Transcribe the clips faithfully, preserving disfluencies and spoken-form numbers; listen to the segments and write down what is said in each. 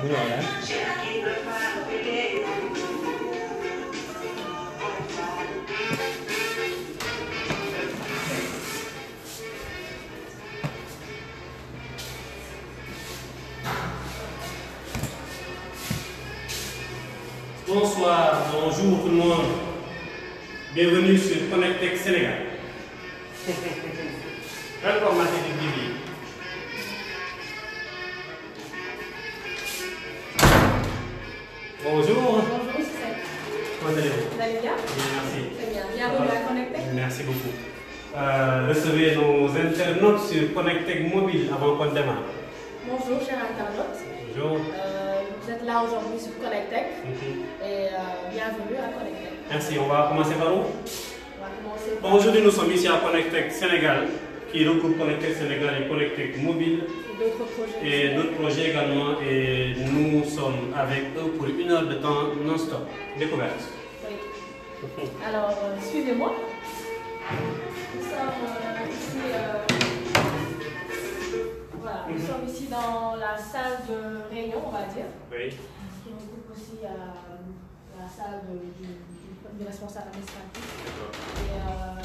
Voilà. Bonsoir, bonjour tout le monde. Bienvenue sur Connectech Sénégal. Welcome Marketing T V. Bonjour. Bonjour, c'est Seth. Comment allez-vous? Vous allez bien? Bien, merci. Très bien. Bienvenue à Connectech. Merci beaucoup. Euh, recevez nos internautes sur Connectech Mobile avant qu'on démarre. Bonjour, chers internautes. Bonjour. Euh, vous êtes là aujourd'hui sur Connectech Mm-hmm. et euh, bienvenue à Connectech. Merci. On va commencer par où? On va commencer par... Bon, aujourd'hui, nous sommes ici à Connectech Sénégal, qui regroupe Connectech Sénégal et Connectech Mobile. d'autres projets. Et d'autres projets également. Et nous sommes avec eux pour une heure de temps non-stop. Découverte. Oui. Alors, euh, suivez-moi. Nous sommes euh, ici, euh, voilà, nous sommes ici dans la salle de réunion, on va dire, Oui. qui regroupe aussi euh, la salle de- du, du- du responsable administratif D'accord. et euh,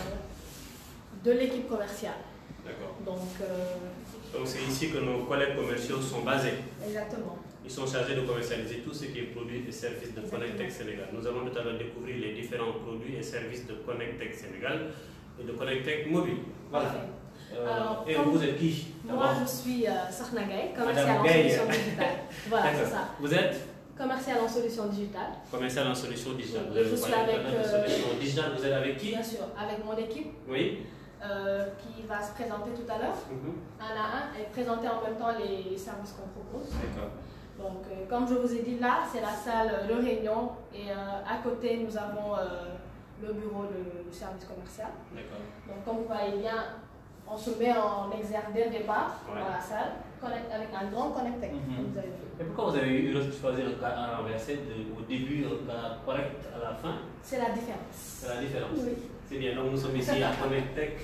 de l'équipe commerciale. D'accord. Donc, euh, Donc c'est ici que nos collègues commerciaux sont basés. exactement. Ils sont chargés de commercialiser tout ce qui est produits et services de Connectech Sénégal. Nous allons tout à l'heure découvrir les différents produits et services de Connectech Sénégal et de Connectech Mobile. Voilà. Parfait. Euh, Alors, et comme- vous êtes qui? Moi, je suis euh, Sarna Gaye, commercial Madame en Gaye. solutions digitales. Voilà, c'est D'accord. ça. Vous êtes Commercial en solutions digitales. commercial en solutions digitales. Oui, Vous avez je suis parlé avec, tout à l'heure de euh, solutions digitales. Vous êtes avec qui? Bien sûr, avec mon équipe Oui. euh, qui va se présenter tout à l'heure, Mhm. un à un, et présenter en même temps les services qu'on propose. D'accord. Donc, euh, comme je vous ai dit, là, c'est la salle de réunion et euh, à côté, nous avons euh, le bureau de- du service commercial. D'accord. Donc, comme vous voyez bien, on se met en exergue dès le départ Ouais. dans la salle, connect- avec un grand Connectech, Mhm. comme vous avez vu. Et pourquoi vous avez eu de choisir un cas à renverser de- au début, un cas correct à la fin? C'est la différence. C'est la différence. Oui. C'est bien, donc nous sommes ici à Connectech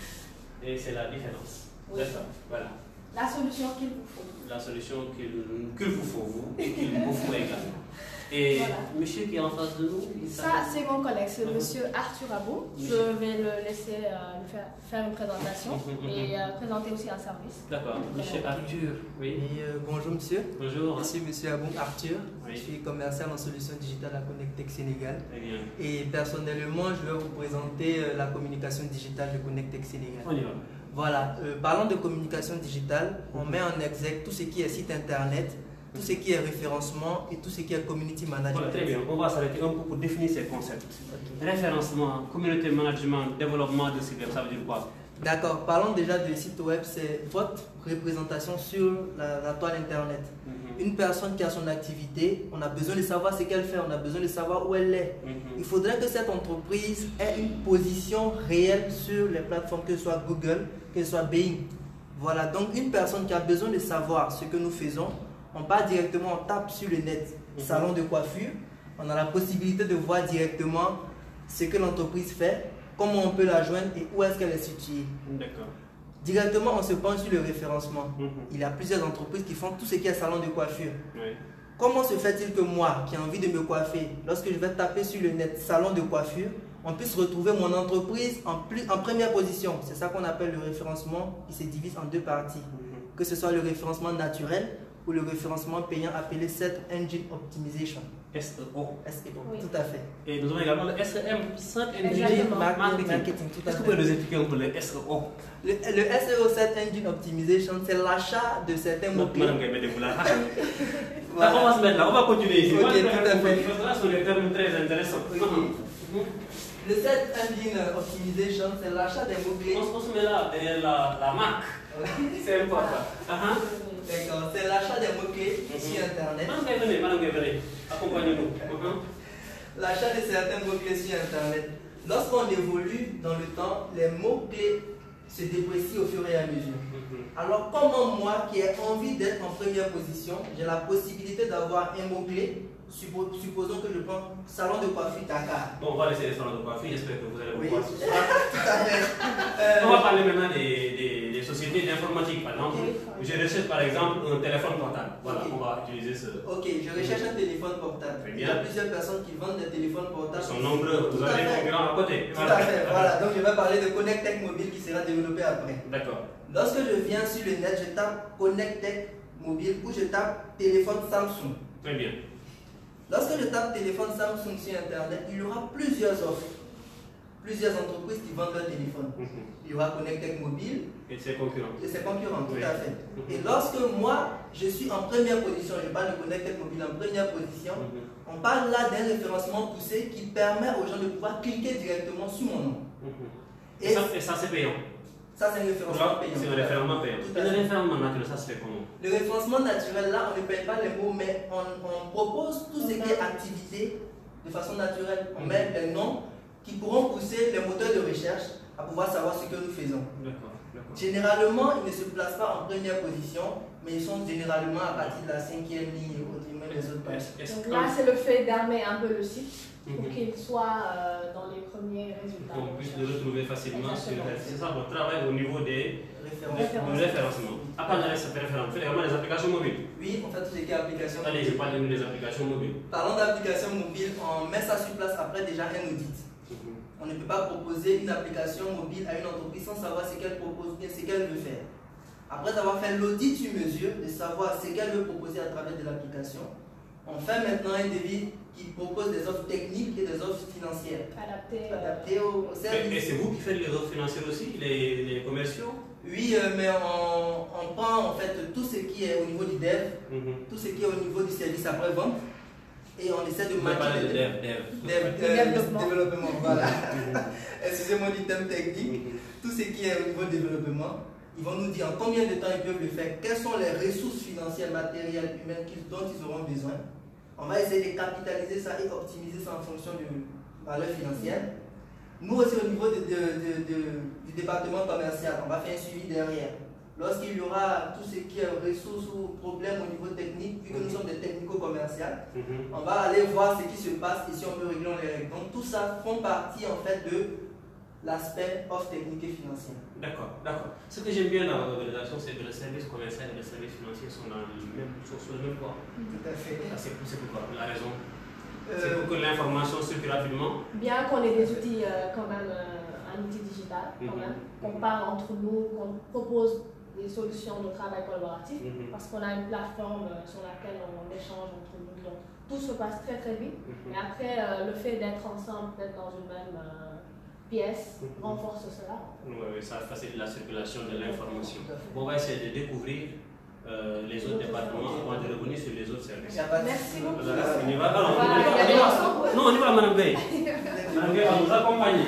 et c'est la différence. Oui. C'est ça. Voilà. La solution qu'il vous faut. La solution qu'il qu'il vous faut, vous, et qu'il vous faut également. Et Voilà. monsieur qui est en face de nous, il Ça, s'appelle- c'est mon collègue, c'est Mhm. monsieur Arthur Abou. Oui. Je vais le laisser euh, lui faire, faire une présentation Mhm, mhm, et euh, présenter aussi un service. D'accord, monsieur Arthur. Oui. Et, euh, bonjour monsieur, Bonjour. ici monsieur Aboum Arthur, Oui. je suis commercial en solutions digitales à Connectech Sénégal Très bien. et personnellement je vais vous présenter euh, la communication digitale de Connectech Sénégal. On y va. Voilà, euh, parlant de communication digitale, on met en exergue tout ce qui est site internet, tout ce qui est référencement et tout ce qui est community management. Voilà, très bien. On va s'arrêter un peu pour définir ces concepts. Ok. Référencement, communauté management, développement de site web, ça veut dire quoi? D'accord, parlons déjà de site web, c'est votre représentation sur la, la toile internet. Mhm. Une personne qui a son activité, on a besoin de savoir ce qu'elle fait, on a besoin de savoir où elle est. Mhm. Il faudrait que cette entreprise ait une position réelle sur les plateformes, que ce soit Google, que ce soit Bing. Voilà, donc une personne qui a besoin de savoir ce que nous faisons, on part directement, on tape sur le net, Mhm. salon de coiffure, on a la possibilité de voir directement ce que l'entreprise fait, comment on peut la joindre et où est-ce qu'elle est située. D'accord. Directement, on se penche sur le référencement. Mhm. Il y a plusieurs entreprises qui font tout ce qui est salon de coiffure. Oui. Comment se fait-il que moi, qui ai envie de me coiffer, lorsque je vais taper sur le net salon de coiffure, on puisse retrouver mon entreprise en, plus, en première position? C'est ça qu'on appelle le référencement qui se divise en deux parties. Mhm. Que ce soit le référencement naturel ou le référencement payant appelé Search Engine Optimization. S E O. S E O, Oui. tout à fait. Et nous avons également le S E M, Search Engine Exactement. Marketing. Marketing, tout à Est-ce que vous fait. pouvez nous expliquer un peu le S E O? Le, le S E O, Search Engine Optimization, c'est l'achat de certains mots-clés. Madame Gaye, mettez-vous là. Voilà. On va se mettre là, on va continuer ici. Ok, Moi, je tout préfère à fait. parce que là, ce sont des termes très intéressants. Oui. Mhm. Le Search Engine Optimization, c'est l'achat des mots-clés. On se- on se met là derrière la, la marque. C'est important. Ah, ah. D'accord, c'est l'achat des mots-clés Mhm. sur Internet. Madame Gaye, venez, Madame Gaye, venez. Accompagnez-nous. Mhm. L'achat de certains mots-clés sur Internet. Lorsqu'on évolue dans le temps, les mots-clés se déprécient au fur et à mesure. Mhm. Alors, comment moi, qui ai envie d'être en première position, j'ai la possibilité d'avoir un mot-clé suppo- supposons que je prends salon de coiffure Dakar. Bon, on va laisser les salons de coiffure, j'espère que vous allez Oui, pouvoir tout ce soir. à fait. Euh, On va parler maintenant des, des, des sociétés d'informatique. Par exemple, Oui. je recherche par exemple un téléphone portable. Voilà, Ok. on va utiliser ce. Ok, je recherche un téléphone portable. Très Il bien. y a plusieurs personnes qui vendent des téléphones portables. Ils sont nombreux, vous Tout à avez des fait. concurrents à côté. Tout à fait, voilà. Donc je vais parler de Connectech Mobile qui sera développé après. D'accord. Lorsque je viens sur le net, je tape Connectech Mobile ou je tape téléphone Samsung. Très bien. Lorsque je tape téléphone Samsung sur Internet, il y aura plusieurs offres. Plusieurs entreprises qui vendent leur téléphone. Mhm. Il y aura Connectech Mobile Et ses concurrents. et ses concurrents, tout Oui. à fait. Mhm. Et lorsque moi, je suis en première position, je parle de Connectech Mobile en première position, Mhm. on parle là d'un référencement poussé qui permet aux gens de pouvoir cliquer directement sur mon nom. Mhm. Et Et ça, et ça c'est payant. ça, c'est un référencement payant. C'est un référencement payant. Tout Et à le fait. référencement naturel, ça se fait comment? Le référencement naturel, là, on ne paye pas les mots, mais on, on propose tout ce qui est activité de façon naturelle. On met des noms qui pourront pousser les moteurs de recherche à pouvoir savoir ce que nous faisons. D'accord, d'accord. Généralement, ils ne se placent pas en première position, mais ils sont généralement à partir de la cinquième ligne et autres, et même les autres pages. Est-ce- est-ce Donc là, c'est le fait d'armer un peu le site pour Mhm. qu'il soit euh, dans les premiers résultats. qu'on puisse le retrouver facilement sur Exactement. le. C'est ça votre travail au niveau des Référence. du référencement. À part le reste, ça fait référence. Faites également les applications mobiles. Oui, on fait tout ce qui est application. Allez, je parle de nous des applications mobiles. Parlons d'application mobile, on met ça sur place après déjà un audit. Mhm. On ne peut pas proposer une application mobile à une entreprise sans savoir ce qu'elle propose, bien ce qu'elle veut faire. Après avoir fait l'audit sur mesure, de savoir ce qu'elle veut proposer à travers de l'application, on fait maintenant un devis qui propose des offres techniques et des offres financières Adapté. euh, adaptées au, au Et, et service. c'est vous qui faites les offres financières aussi, les, les commerciaux? Oui, euh, mais on, on prend en fait tout ce qui est au niveau du dev, Mhm. tout ce qui est au niveau du service après-vente, et on essaie de Vous pouvez parler de les- dev, dev. Dev, Du euh, développement. développement, voilà. Mhm. Excusez-moi du thème technique. Mhm. Tout ce qui est au niveau développement, ils vont nous dire en combien de temps ils peuvent le faire, quelles sont les ressources financières, matérielles, humaines qu'ils- dont ils auront besoin. On va essayer de capitaliser ça et optimiser ça en fonction de valeur financière. Nous aussi au niveau de- de- de- de- du département commercial, on va faire un suivi derrière. Lorsqu'il y aura tout ce qui est ressources ou problèmes au niveau technique, vu que nous sommes des technico-commerciaux, Mhm. on va aller voir ce qui se passe et si on peut régler, on les règle. Donc tout ça font partie en fait de l'aspect offre technique et financière. D'accord, d'accord. Ce que j'aime bien dans l'organisation, c'est que le service commercial et le service financier sont dans le même, sur, sur le même point. Tout à fait. Ça, c'est c'est pourquoi la raison. Euh, C'est pour que l'information circule rapidement. Bien qu'on ait des outils, euh, quand même, euh, un outil digital, quand Mhm. même, qu'on parle entre nous, qu'on propose des solutions de travail collaboratif, Mhm. parce qu'on a une plateforme euh, sur laquelle on échange entre nous. Donc tout se passe très très vite. Mhm. Et après, euh, le fait d'être ensemble, d'être dans une même euh, pièce, Mhm. renforce cela. Oui, oui, ça facilite la circulation de l'information. Tout à fait. Bon, on va essayer de découvrir euh, les autres départements avant de revenir sur les autres Il services. n'y a pas de Merci souci. beaucoup. Voilà, on y va. Alors, on Voilà, y va, il y a on y des va. morceaux. Non, on y va, Madame Bey. Madame Bey va nous accompagner.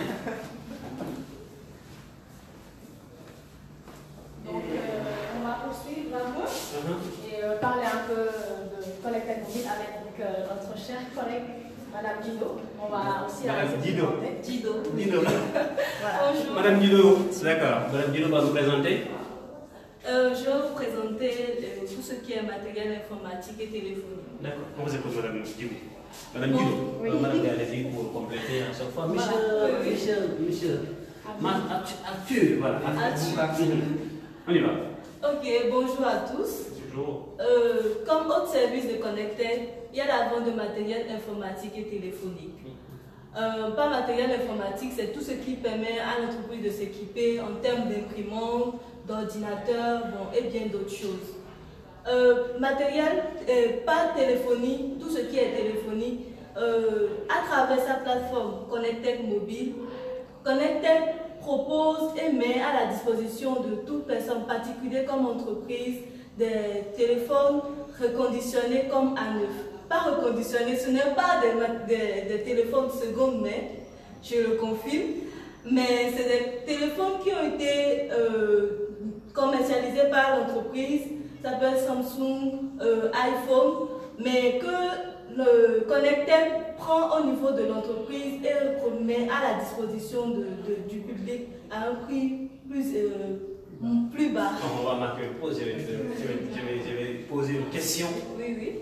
Donc euh, on va poursuivre un peu Mhm. et euh, parler un peu de Connectech Mobile avec euh, notre chère collègue Madame Dido. On va aussi la Madame laisser Dido. présenter. Dido. Dido. Voilà. Bonjour. Madame Dido, d'accord. Madame Dido va nous présenter. Euh, je vais vous présenter euh, tout ce qui est matériel informatique et téléphonique. D'accord. On vous écoute, Madame Dido. Madame Bon, Dido, oui. euh, Madame Bey, allez-y pour compléter à chaque fois. Monsieur, Voilà. Oui, oui. monsieur, monsieur. Ma- actu- Actu, voilà. Actu. On y va. Ok, bonjour à tous. Bonjour. Euh, comme autre service de Connectech, il y a la vente de matériel informatique et téléphonique. Euh, par matériel informatique, c'est tout ce qui permet à l'entreprise de s'équiper en termes d'imprimantes, d'ordinateurs, bon, et bien d'autres choses. Euh, matériel, euh, par téléphonie, tout ce qui est téléphonie, euh, à travers sa plateforme Connectech Mobile, Connectech propose et met à la disposition de toute personne particulière comme entreprise des téléphones reconditionnés comme à neuf. Pas reconditionnés, ce n'est pas des, ma- des, des téléphones seconde main, je le confirme, mais c'est des téléphones qui ont été euh, commercialisés par l'entreprise, ça s'appelle Samsung, euh, iPhone, mais que le Connectech prend au niveau de l'entreprise et le met à la disposition de, de- du public à un prix plus, euh, plus bas. On va marquer une pause. Je vais, je vais- je vais- je vais poser une question. Oui, oui.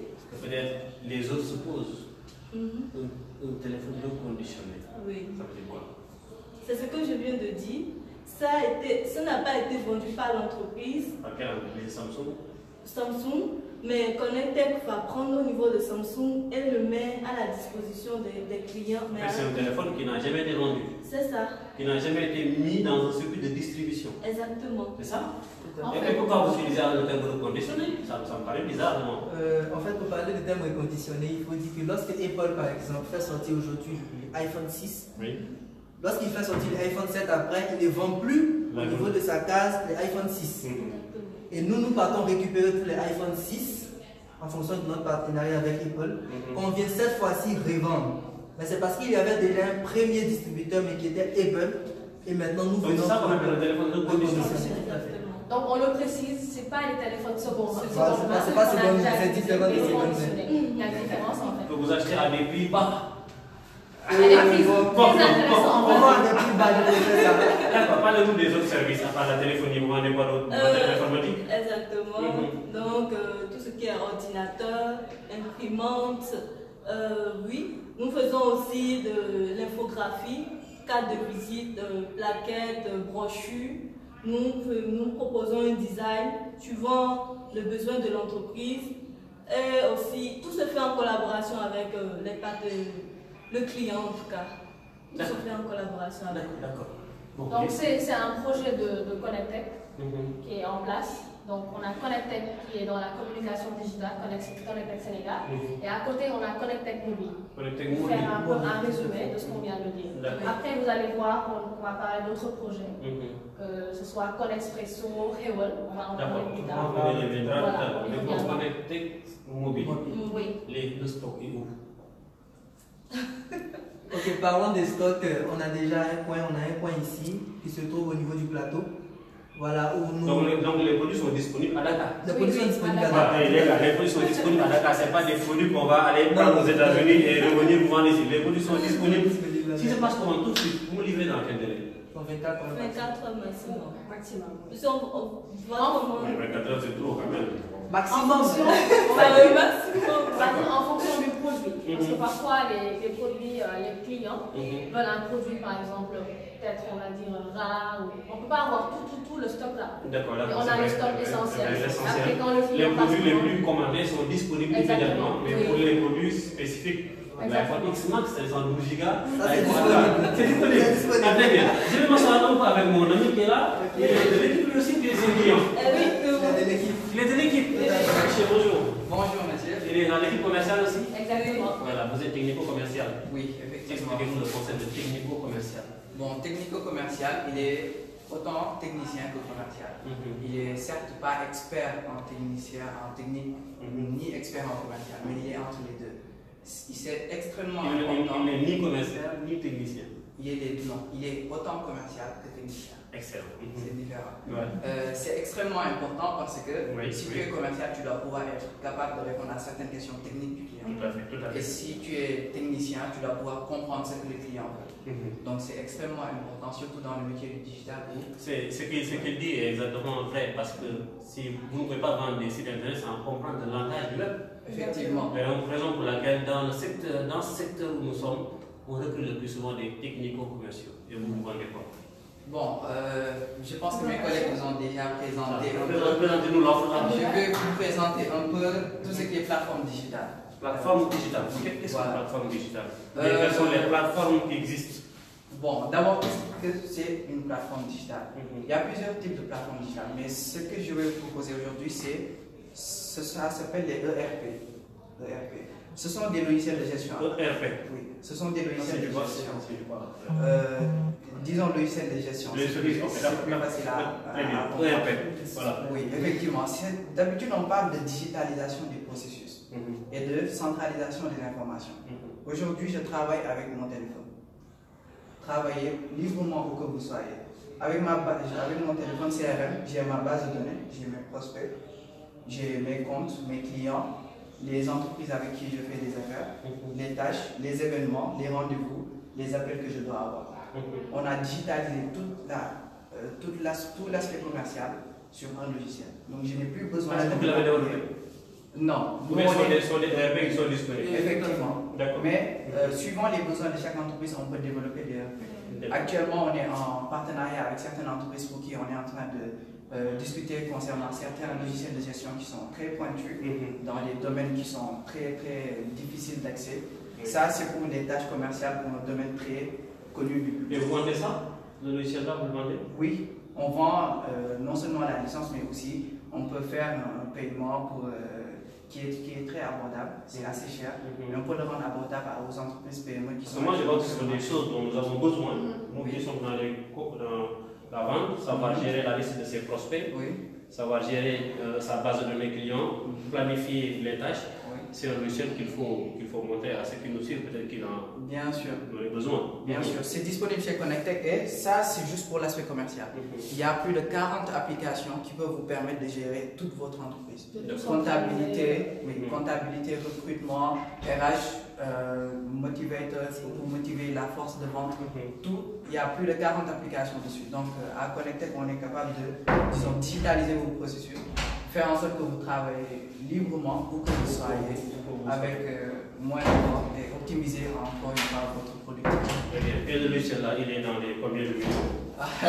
peut-être les autres se posent. Mm-hmm. un, un téléphone reconditionné. Oui. Ça veut dire quoi? C'est ce que je viens de dire. Ça a été, ça n'a pas été vendu par l'entreprise. Par quelle entreprise? Samsung? Samsung, mais Connectec va prendre au niveau de Samsung et le met à la disposition des, des clients. En fait, c'est un téléphone qui n'a jamais été vendu. C'est ça. Qui n'a jamais été mis dans un circuit de distribution. Exactement. C'est ça? En Et fait, pourquoi vous utilisez le terme reconditionné? Ça, ça me paraît bizarre, non? Euh, en fait, pour parler de termes reconditionnés, il faut dire que lorsque Apple, par exemple, fait sortir aujourd'hui l'iPhone six, Oui. lorsqu'il fait sortir l'iPhone sept après, il ne vend plus au niveau de sa case l'iPhone six. Mm-hmm. Et nous, nous partons récupérer tous les iPhone six en fonction de notre partenariat avec Apple, Mm-hmm. qu'on vient cette fois-ci revendre. Mais c'est parce qu'il y avait déjà un premier distributeur, mais qui était Apple, et maintenant nous Donc venons. c'est ça qu'on appelle un téléphone reconditionné. Exactement. Donc on le précise, c'est pas les téléphones seconde main. Voilà, c'est pas- c'est pas On a seconde main, déjà c'est dit différent de les seconde main. reconditionnés. Il y a une différence en fait. Que vous achetez à des prix bas. Elle est plus bon, bon, très intéressante. On vend des prix bas, je préfère ça. D'accord, parlez-nous des autres services, à part la téléphonie, vous vendez pas d'autres matériel Euh, informatique? Exactement. Mhm. Donc, euh, tout ce qui est ordinateur, imprimante, euh, oui. Nous faisons aussi de l'infographie, carte de visite, euh, plaquettes, euh, brochures. Nous, nous proposons un design suivant le besoin de l'entreprise. Et aussi, tout se fait en collaboration avec euh, les partenaires, le client en tout cas. Tout se fait en collaboration avec D'accord, d'accord. Bon, Donc ok. c'est c'est un projet de, de Connectec Mhm. qui est en place. Donc on a Connectec qui est dans la communication digitale, Connect- Connectec Sénégal. Mhm. Et à côté on a Connectec Mobile. Connectez Pour mobile. faire un peu un résumé de ce qu'on vient de dire. D'accord. Après vous allez voir qu'on qu'on va parler d'autres projets. Mhm. Que ce soit Connexpresso, Hewell, on va en D'accord, parler plus on tard. va y reviendra tout à Voilà, l'heure. on y Mais pour reviendra. connecter mobile, Oui. les, le stock est où? Ok, parlons des stocks, euh, on a déjà un point, on a un point ici qui se trouve au niveau du plateau. Voilà où nous. Donc, les- donc les produits sont disponibles à Dakar. Les Oui, produits sont oui, disponibles à à Dakar. Dakar. Ouais, les gars, les produits sont disponibles à Dakar, ce n'est pas des produits qu'on va aller prendre aux États-Unis et revenir vous vendre ici. Les produits sont disponibles. Si ça passe comment tout de suite, vous me livrez dans quel délai? Dans vingt-quatre heures. vingt-quatre heures maximum. Maximum. Parce qu'on on va comment Ouais, vingt-quatre heures, c'est trop quand même. En Maximum. fonction, on on va va le dire, maximum. on va dire en fonction du produit. Parce que Mhm. parfois les, les produits, euh, les clients Mhm. veulent un produit par exemple, peut-être on va dire rare, ou on ne peut pas avoir tout, tout, tout le stock là. D'accord, Et d'accord. on c'est a le vrai, stock c'est vrai, essentiel. c'est vrai, Après l'essentiel. quand le Les client passe produits les commande, plus commandés sont disponibles Exactement, immédiatement, mais oui. pour les produits spécifiques, l'iPhone X Max, c'est cent douze gigas. Ça, c'est iPhone disponible. C'est disponible. C'est disponible. Ah, très bien. Je vais m'asseoir un peu avec mon ami qui est là. Ok. Il est de l'équipe lui aussi, qui est son client. Eh oui, que Il y a de l'équipe. Il est de l'équipe. Monsieur, bonjour. Bonjour monsieur. Il est dans l'équipe commerciale aussi? Exactement. Voilà, vous êtes technico-commercial. Oui, effectivement. Expliquez-nous le concept de technico-commercial. Bon, technico-commercial, il est autant technicien que commercial. Mhm. Il est certes pas expert en technicien, en technique, Mhm. ni expert en commercial, mais il est entre les deux. Il c'est extrêmement Il n'est important. ni commercial ni technicien. Il est, les- non, il est autant commercial que technicien. Excellent. Mhm. C'est différent. Ouais. Euh, c'est extrêmement important parce que Oui, si oui. tu es commercial, tu dois pouvoir être capable de répondre à certaines questions techniques du client. Tout à fait, tout à Et fait. si tu es technicien, tu dois pouvoir comprendre ce que le client veut. Mhm. Donc c'est extrêmement important, surtout dans le métier du digital. où C'est ce qu'il ce qu'il dit est exactement vrai parce que si vous ne pouvez pas vendre des sites internet sans comprendre le langage du web, Effectivement. c'est la raison pour laquelle dans le secteur, dans ce secteur où nous sommes, on recrute le plus souvent des technico-commerciaux. Et vous vous vendez quoi? Bon, euh, je pense que mes collègues vous ont déjà présenté un peu. Présentez-nous l'offre. Je vais vous présenter un peu tout ce qui est plateforme digitale. Plateforme digitale. Qu'est-ce que Voilà. la plateforme digitale? Euh, Et quelles sont les plateformes qui existent? Bon, d'abord, qu'est-ce que c'est une plateforme digitale? Mhm. Il y a plusieurs types de plateformes digitales, mais ce que je vais vous proposer aujourd'hui, c'est, ce- ça s'appelle les E R P. E R P. Ce sont des logiciels de gestion. E R P. Oui, ce sont des C'est logiciels du de quoi? gestion. C'est du quoi? Euh, disons logiciel de gestion. Les C'est plus, solutions. c'est plus facile à, Très bien. à- à E R comprendre. P. Voilà. Oui, effectivement. C'est- D'habitude, on parle de digitalisation du processus Mhm. et de centralisation des informations. Mhm. Aujourd'hui, je travaille avec mon téléphone. Travaillez librement où que vous soyez. Avec, ma base, avec mon téléphone C R M, j'ai ma base de données, j'ai mes prospects, j'ai mes comptes, mes clients, les entreprises avec qui je fais des affaires, Mhm. les tâches, les événements, les rendez-vous, les appels que je dois avoir. Mhm. On a digitalisé toute la, euh, toute la, tout l'aspect commercial sur un logiciel. Donc je n'ai plus besoin Ah, c'est de vous qui l'avez développé? Non. Ou bien sont des, sont des E R P qui sont disponibles? Effectivement. D'accord. Mais euh, suivant les besoins de chaque entreprise, on peut développer des E R P. Actuellement, on est en partenariat avec certaines entreprises pour qui on est en train de euh, discuter concernant certains logiciels de gestion qui sont très pointus Mm-hmm. dans des domaines qui sont très très difficiles d'accès. Oui. Ça, c'est pour les tâches commerciales pour un domaine très connu du public. Et vous vendez ça? Le logiciel là, vous le vendez? Oui, on vend euh, non seulement la licence, mais aussi on peut faire un, un paiement pour, euh, qui, est, qui est très abordable, c'est assez cher, mm-hmm. mais on peut le rendre abordable aux entreprises P M E qui Parce sont... que moi, je vois que ce sont des choses dont nous avons besoin, mm-hmm. nous oui. qui sommes dans, les, dans la vente, savoir mm-hmm. gérer la liste de ses prospects, oui. savoir gérer euh, sa base de données clients, mm-hmm. planifier les tâches. Oui. C'est un logiciel qu'il faut, qu'il faut montrer à ceux qui nous suivent, peut-être qu'ils en Bien sûr. ont besoin. Bien sûr, c'est disponible chez Connectec et ça, c'est juste pour l'aspect commercial. Mm-hmm. Il y a plus de quarante applications qui peuvent vous permettre de gérer toute votre entreprise. De comptabilité, oui, mm-hmm. comptabilité, recrutement, R H, euh, motivator, pour motiver la force de vente, mm-hmm. tout. Il y a plus de quarante applications dessus. Donc, euh, à Connectec, on est capable de, disons, digitaliser vos processus, faire en sorte que vous travaillez librement où que vous soyez, avec euh, moins d'efforts et optimiser encore une fois votre productivité. Très bien. Et le logiciel là, il est dans les combien de millions?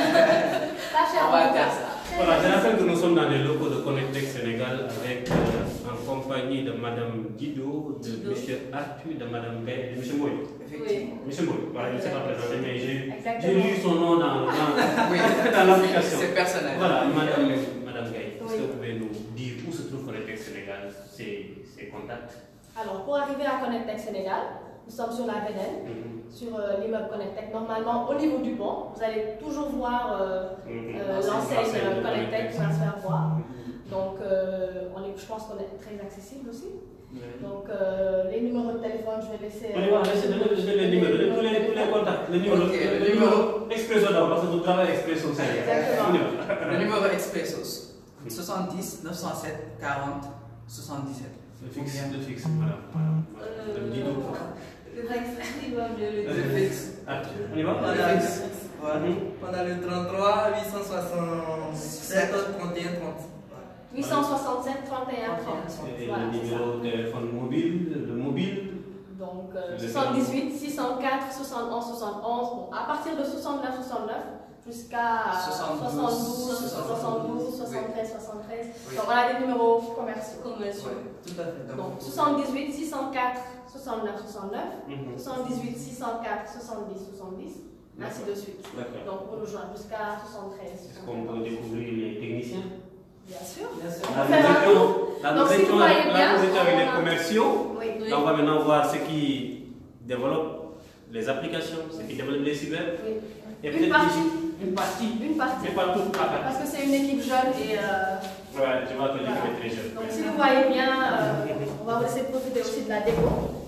Pas cher. On va faire ça. Voilà, je rappelle que nous sommes dans les locaux de Connectec Sénégal avec, euh, en compagnie de Madame Guido, de Guido. Monsieur Arthur, de Madame Gay et de Monsieur Moyo. Effectivement. Monsieur Moyo, voilà, il ne s'est pas présenté, mais j'ai Exactement. lu son nom dans, dans, Oui. dans l'application. C'est personnel. Voilà, Madame, Madame Gay, est-ce Oui. que vous pouvez nous dire où se trouve Connectec Sénégal, ses, ses contacts? Alors, pour arriver à Connectec Sénégal, nous sommes sur la Védène, Mm-hmm. sur euh, l'immeuble Connectec. Normalement, au niveau du pont, vous allez toujours voir euh, Mm-hmm. euh, l'enseigne euh, Connectec qui va se faire voir. Donc, euh, on est, je pense qu'on est très accessible aussi. Mm-hmm. Donc, euh, les numéros de téléphone, je vais laisser. On y va, laissez donner les numéros, tous les, tous les contacts, le numéro, Ok, le, le numéro numéro. Expresso d'abord, parce que vous travaillez Expresso aussi. Exactement. On y va. Le numéro Expressos, soixante-dix neuf cent sept quarante soixante-dix-sept. Le fixe, le fixe, voilà. voilà. Le Guido. Le fixe, il va mieux le Le fixe. Ah, on y va? Voilà. Le fixe. Voilà. On a le trente-trois huit cent soixante-sept trente et un trente. huit cent soixante-sept trente et un trente. Et Voilà, le c'est ça. numéro de téléphone mobile, le mobile. Donc, euh, Le soixante-dix-huit six cent quatre soixante-onze soixante-onze. Bon, à partir de soixante-neuf soixante-neuf jusqu'à soixante-douze soixante-douze soixante-treize soixante-treize. Oui. Donc, on a des numéros commerciaux. commerciaux. Tout à fait. Donc, soixante-dix-huit six cent quatre soixante-neuf soixante-neuf, Mhm. soixante-dix-huit six cent quatre soixante-dix soixante-dix, ainsi de suite. D'accord. Donc, on nous joint jusqu'à soixante-treize. Est-ce qu'on peut découvrir les techniciens? Bien sûr. Bien sûr. On Là, peut faire un nous tour. étions, là, Donc, nous si vous étions, voyez là, bien, nous étions avec on les a- commerciaux. Oui. Oui. Là, on va maintenant voir ceux qui développent les applications, ceux qui développent les cyber. Oui. Et Une peut-être partie. Une partie. Une partie. Mais pas toute la partie. Parce que c'est une équipe jeune et. euh, Ouais, je vois que l'équipe Voilà. est très jeune. Donc si vous voyez bien, euh, on va vous laisser profiter aussi de la déco.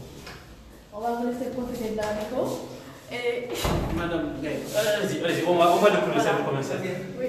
On va vous laisser profiter de la déco. Et Madame Gaye, allez-y, allez-y, on va, on va découvrir ça pour commencer. oui.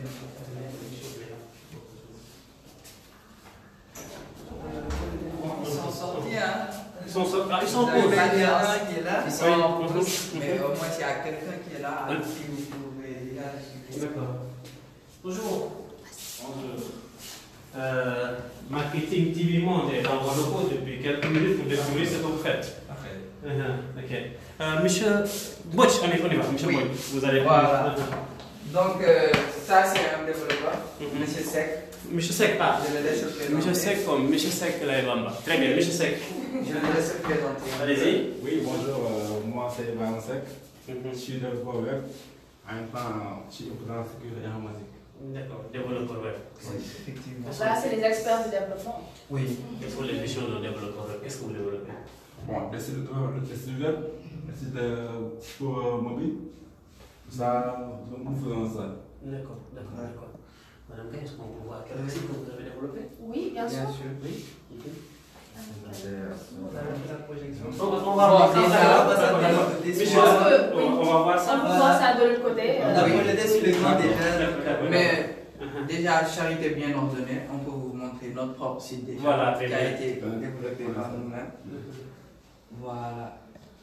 Ils sont sortis, hein. Ils sont, so- ah, ils sont Vous avez cool. pas Il y de en a chance. un qui est là. Ils sont Oui. en plus, Mhm. mais au moins s'il y a quelqu'un qui est là, Hein? si vous pouvez réagir. D'accord. Bonjour. Bonjour. Euh, Marketing T V Monde est dans vos locaux depuis quelques minutes pour découvrir ce que vous faites. Parfait. Uh-huh, ok. Euh, monsieur Botch, on y, on y va. Monsieur Oui. Botch, vous allez Voilà. Uh-huh. Donc, euh, ça, c'est un développeur, Mhm. Monsieur Sec. Monsieur Sek, ah. Je le laisse se présenter. Monsieur Sek comme Monsieur Sek Laibamba. Très bien, Monsieur Sek. Je le laisse se présenter. Allez-y. Oui, bonjour, euh, moi c'est Ivan Sek, Mhm. je suis développeur web, en même temps je suis opérant sécurité informatique. D'accord, développeur web. Oui, effectivement. Donc là, c'est les experts du développement. Oui. Quelles sont les missions d'un développeur web? Qu'est-ce que vous développez? Bon, le site web, le site web, le site euh, pour euh, mobile, ça, nous faisons ça. D'accord, d'accord, d'accord. Madame Gaye, est-ce qu'on peut voir quel site que vous avez développé? Oui, bien sûr. Bien sûr. Oui. Ok. On a la projection. On va, on Bon, va voir ça. déjà, D'accord, on va d'accord, d'accord. s'attendre des Monsieur, Parce que, on oui. va- on va voir On ça. peut voir ça de l'autre côté. On euh, a Oui. projeté sur l'écran déjà. D'accord. Mais Uh-huh. déjà, charité bien ordonnée, on peut vous montrer notre propre site déjà, Voilà, très qui a bien. été développé par nous-mêmes. Voilà.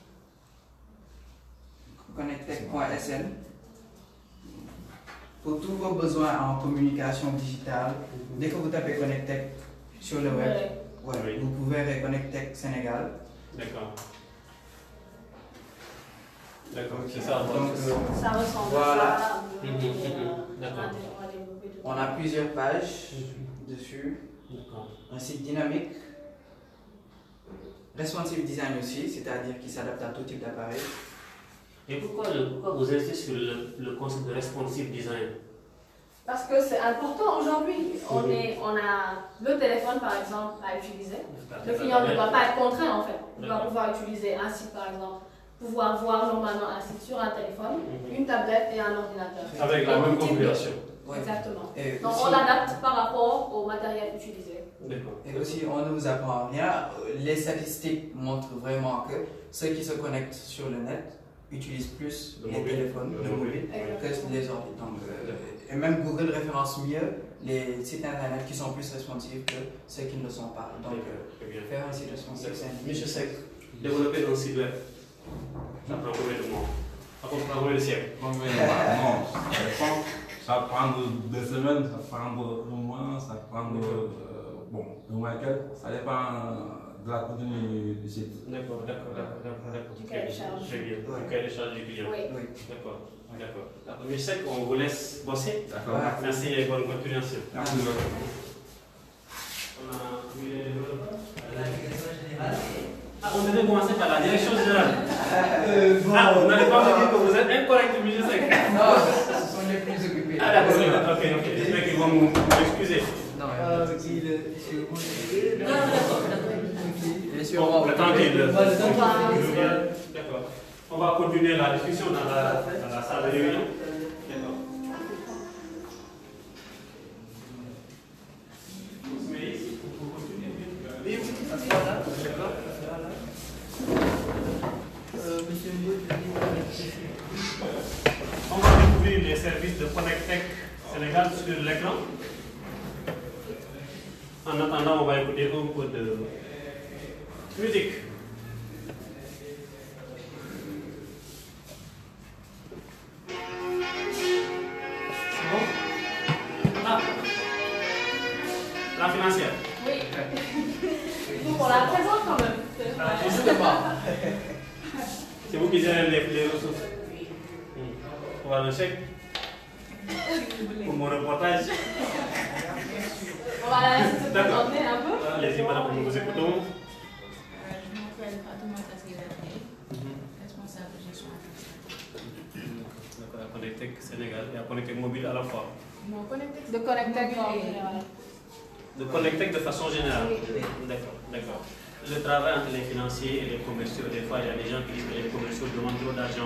Connectec point S N. Pour tous vos besoins en communication digitale, dès que vous tapez Connectec sur le web, ouais. Ouais, Oui. vous pouvez Connectec Sénégal. D'accord. D'accord, c'est ça. Donc, euh, Ça ressemble Voilà. à ça. Mhm, mais, mhm. euh, D'accord. on va dé- on va développer tout on ça. a plusieurs pages dessus. D'accord. Un site dynamique. Responsive design aussi, c'est-à-dire qui s'adapte à tout type d'appareil. Et pourquoi, le- pourquoi vous insistez sur le, le concept de responsive design? Parce que c'est important aujourd'hui. On, Mhm. est, on a le téléphone, par exemple, à utiliser. Le D'accord. client ne doit pas être contraint, en fait. Il doit D'accord. pouvoir utiliser un site, par exemple, pouvoir voir normalement un site sur un téléphone, Mhm. une tablette et un ordinateur. Avec la Et même tout type de- configuration. Ouais. Exactement. Et Donc aussi- on l'adapte par rapport au matériel utilisé. D'accord. Et aussi, on ne vous apprend rien. Les statistiques montrent vraiment que ceux qui se connectent sur le net utilisent plus Le les mobile. téléphones, Le le mobile. mobile, que Exactement. les ordi. Donc, euh, et même Google référence mieux les sites internet qui sont plus responsifs que ceux qui ne le sont pas. Donc, euh, Très bien. faire un site responsif, c'est un Monsieur Sec, développer un site web, ça prend combien de mois? Ça prend combien de siècles? Combien de mois? Non, ça dépend. Ça prend deux semaines, ça prend un mois, ça prend euh, bon, un mois et quelques. Ça dépend euh, de la contenu du site. D'accord, d'accord, d'accord, d'accord, d'accord. Du cahier de charge. Très bien. Ouais. Du cahier de charge du client. Oui. Oui. D'accord, d'accord. D'accord. Monsieur Sec, on vous laisse bosser. D'accord. Voilà. Merci et bonne continuation. Merci. On a vu les développeurs. Ah, on devait commencer par la direction générale. Euh, bon, Ah, vous n'allez pas me dire que vous êtes incorrect, monsieur Sec. non, ce sont les plus occupés. Ah, d'accord, ok, ok. J'espère qu'ils vont nous excuser. Non, Euh, il est sur mon côté. Non, d'accord, d'accord. il est sur Bon, moi. le temps qu'il le- Moi, le temps qu'il qu'il Je viens. D'accord. On va continuer la discussion dans la, dans la salle de réunion. D'accord. Vous se mettez ici pour continuer. Oui, oui, voilà. D'accord. Euh, Monsieur Mbou, je dis connecter. On va découvrir les services de Connectec Sénégal sur l'écran. En attendant, on va écouter un peu de musique. C'est bon? Ah. La financière. Oui. Donc on la présente quand même. Ah, Justement. C'est vous qui gérez les, les ressources. Hmm. On va le chèque pour mon reportage. On va la laisser se D'accord. présenter un peu. Allez-y, madame, nous vous écoutons. Euh, je m'appelle Fatouma Kassirate, responsable de gestion administrative. D'accord, à Connectec Sénégal et à Connectec Mobile à la fois. Mon connecté De Connectec en mobile et- général. De Connectec de façon générale. Oui, oui. D'accord, d'accord. Le travail entre les financiers et les commerciaux, des fois il y a des gens qui disent que les commerciaux demandent trop d'argent.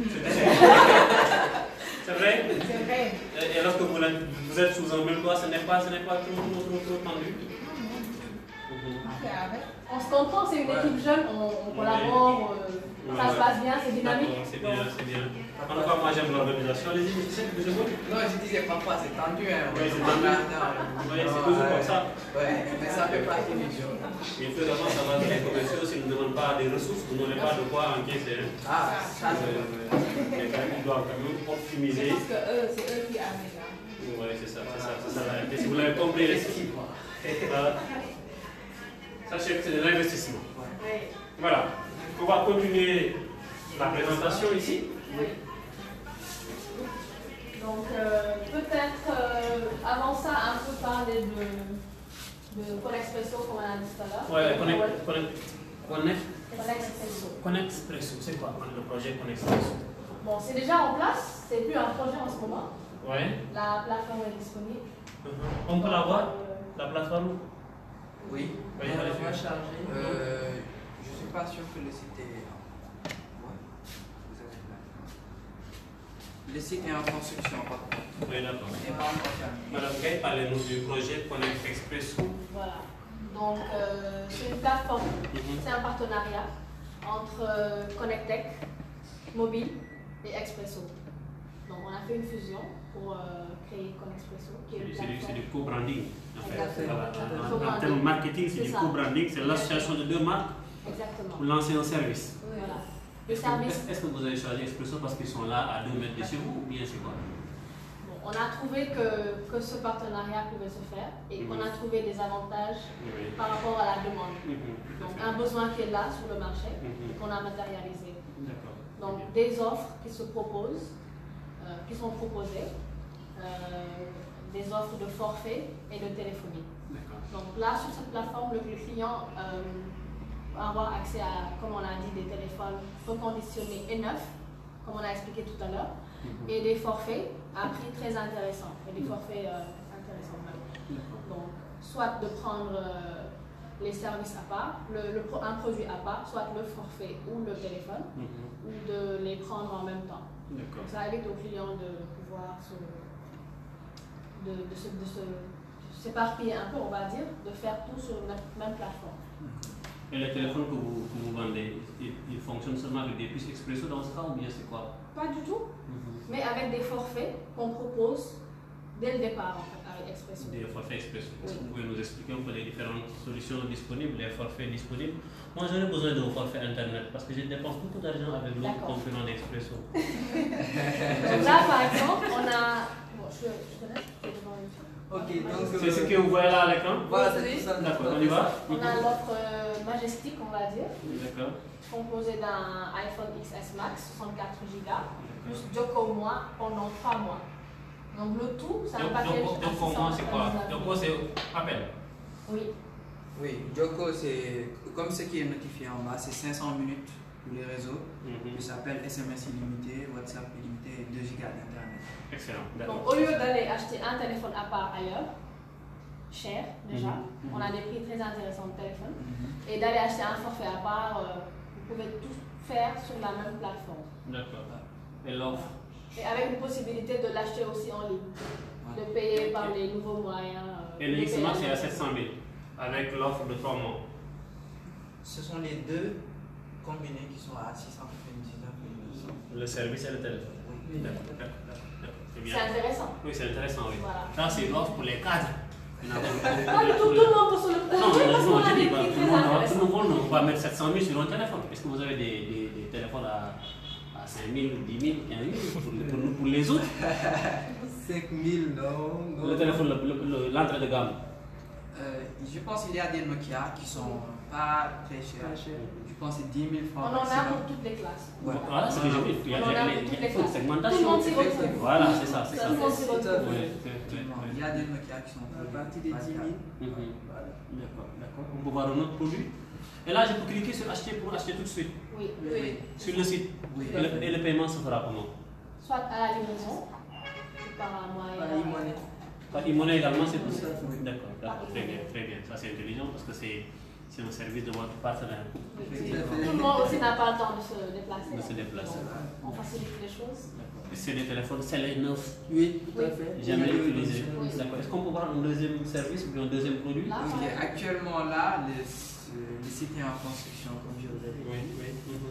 C'est vrai? C'est vrai. Et et lorsque vous, êtes- vous êtes sous un même toit, ce n'est pas, ce n'est pas trop, trop, trop, trop tendu. Mhm. On fait avec. On se comprend, c'est une équipe jeune, on, on collabore, euh, ça se passe bien, c'est dynamique. D'accord, c'est bien, c'est bien. En tout cas, moi j'aime l'organisation. Allez-y, monsieur Sec, vous écoutez? Non, je disais parfois c'est tendu. Hein. Oui, c'est tendu. Oui, Oui, c'est toujours comme ça. Ouais, mais ça fait partie du jeu. Il faut d'abord savoir que les commerciaux, s'ils ne demandent pas des ressources, vous n'aurez pas de quoi encaisser. hein. Ah, ça c'est Euh, Les gars, ils doivent quand même optimiser. Parce que eux, c'est eux qui amènent là. Oui, c'est ça, c'est ça, c'est ça. la réalité. Si vous l'avez compris, les voilà. Sachez que c'est de l'investissement. Oui. Voilà. On va continuer la présentation ici. Oui. Donc euh, peut-être euh, avant ça un peu parler de, de Conexpresso comme on a dit tout à l'heure. Ouais, Connect, Connect, Connect, Conexpresso. Connexpresso, c'est quoi le projet Connexpresso? Bon, c'est déjà en place, c'est plus un projet en ce moment. Ouais. La plateforme est disponible. Uh-huh. On peut la voir, Euh, la plateforme? Oui. Oui, On allez-y. va charger. Euh, je suis pas sûr que le site est. Ouais. Vous avez là. Le site est en construction par contre. Oui, d'accord. Il n'est pas encore terminé. Madame Gay, parlez-nous du projet Connect Expresso. Voilà. Donc euh, c'est une plateforme, Mhm. c'est un partenariat entre euh, Connectec, Mobile et Expresso. Donc on a fait une fusion pour euh, créer Conexpresso, qui est une C'est du, c'est plateforme. du co-branding. En fait. Exactement. Voilà. En- En, en Co-branding. termes marketing, c'est C'est du ça. co-branding, c'est l'association de deux marques Exactement. pour lancer un service. Voilà. Le Est-ce que, service, est-ce- est-ce que vous avez choisi Expresso parce qu'ils sont là à deux mètres de chez vous ou bien c'est quoi? bon, on a trouvé que, que ce partenariat pouvait se faire et qu'on a trouvé des avantages Oui. par rapport à la demande. Mhm. Donc un besoin qui est là sur le marché, Mhm. qu'on a matérialisé. D'accord. Donc des offres qui se proposent, euh, qui sont proposées, euh, des offres de forfait et de téléphonie. D'accord. Donc là, sur cette plateforme, le, le client euh, va avoir accès à, comme on a dit, des téléphones reconditionnés et neufs, comme on a expliqué tout à l'heure, Mhm. et des forfaits à prix très intéressants, et des forfaits euh, intéressants même. D'accord. Donc, soit de prendre euh, les services à part, le, le pro- un produit à part, soit le forfait ou le téléphone, Mhm. ou de les prendre en même temps. D'accord. Donc, ça évite aux clients de pouvoir se, de, de se, de se- de s'éparpiller un peu, on va dire, de faire tout sur la même plateforme. Et les téléphones que vous, que vous vendez, ils, ils fonctionnent seulement avec des puces expresso dans ce cas ou bien c'est quoi? Pas du tout, Mhm. mais avec des forfaits qu'on propose dès le départ, en fait, avec Expresso. Des forfaits expresso. Est-ce que Oui. vous pouvez nous expliquer un peu les différentes solutions disponibles, les forfaits disponibles? Moi, j'aurais besoin de vos forfaits internet parce que je dépense beaucoup d'argent avec l'autre D'accord. concurrent d'Expresso. Donc là, par exemple, on a. Bon, je, je te laisse, je vais devant une fille. Ok, Majestic. donc, C'est ce que vous voyez là à l'écran? Voilà, c'est tout ça. D'accord, on y va? On a l'offre euh, Majestic, on va dire, D'accord. composée d'un iPhone X S Max, soixante-quatre giga, plus Joko Moi pendant trois mois. Donc le tout, c'est un Donc, package. donc, donc, pour moi, c'est quoi? Donc, moi, c'est appel. Oui, Oui, Joko, c'est comme ce qui est notifié en bas, c'est cinq cents minutes pour les réseaux. Mhm. Puis ça s'appelle S M S illimité, WhatsApp illimité et deux gigas d'internet. Excellent. donc D'accord. au lieu d'aller acheter un téléphone à part ailleurs, cher déjà, Mhm. on a des prix très intéressants de téléphone, Mhm. et d'aller acheter un forfait à part, euh, vous pouvez tout faire sur la même plateforme. D'accord. Et l'offre? Et avec une possibilité de l'acheter aussi en ligne, de payer par les nouveaux moyens. euh, Et le de X payer Max, en c'est à ligne. sept cent mille avec l'offre de trois mois. Ce sont les deux combinés qui sont à six cent quatre-vingt-dix-neuf et neuf cents. Le service et le téléphone. Oui. D'accord, d'accord, d'accord. C'est bien. C'est intéressant. Oui, c'est intéressant, oui. Voilà. Ça, c'est l'offre pour les cadres. Il y en a beaucoup. Pas du tout, tout le monde peut se le Non, oui, non, parce non, qu'on a je des dis pas. prix Tout très le monde, tout intéressants. le monde ne va pas mettre sept cent mille sur un téléphone. Est-ce que vous avez des, des, des téléphones à, à cinq mille, dix mille, quinze mille pour, pour, nous- pour les autres? cinq mille, non, non. Le téléphone, le- le- le- l'entrée de gamme. Euh, je pense qu'il y a des Nokia qui sont pas très chers. Pas cher. Je pense que c'est dix mille On francs en a maximum. pour toutes les classes. Ouais. Voilà ce que j'ai vu. Il y a, On en a il y a- pour il y a- toutes il les faut une classes. Tout le segmentation. monde s'y retrouve. Voilà, c'est ça, c'est ça. Tout le monde s'y Tout à retrouve. Oui, c'est- c'est- Effectivement, oui. il y a des Nokia qui sont À partir des dix mille. Mhm. Voilà. D'accord, d'accord. On peut voir un autre produit. Et là, je peux cliquer sur acheter pour acheter tout de suite Oui. Oui. sur le site. Oui. Et le, et le paiement se fera comment? Soit à la livraison, ou par un moyen. Par e-money. Par e-money également, c'est possible. Oui. D'accord, d'accord, très bien, très bien. Ça, c'est intelligent parce que c'est c'est un service de votre partenaire Oui. Effectivement. Tout le monde aussi n'a pas le temps de se déplacer. de se déplacer. Donc, on facilite les choses. D'accord. Et c'est des téléphones scellés neufs, Oui, tout à Oui. fait. jamais Oui, oui, utilisés. oui. D'accord. Est-ce qu'on peut voir un deuxième service ou bien un deuxième produit? Là, Ok, par exemple, actuellement là, le, le site est en construction, comme je vous ai dit. Oui, oui. Mhm.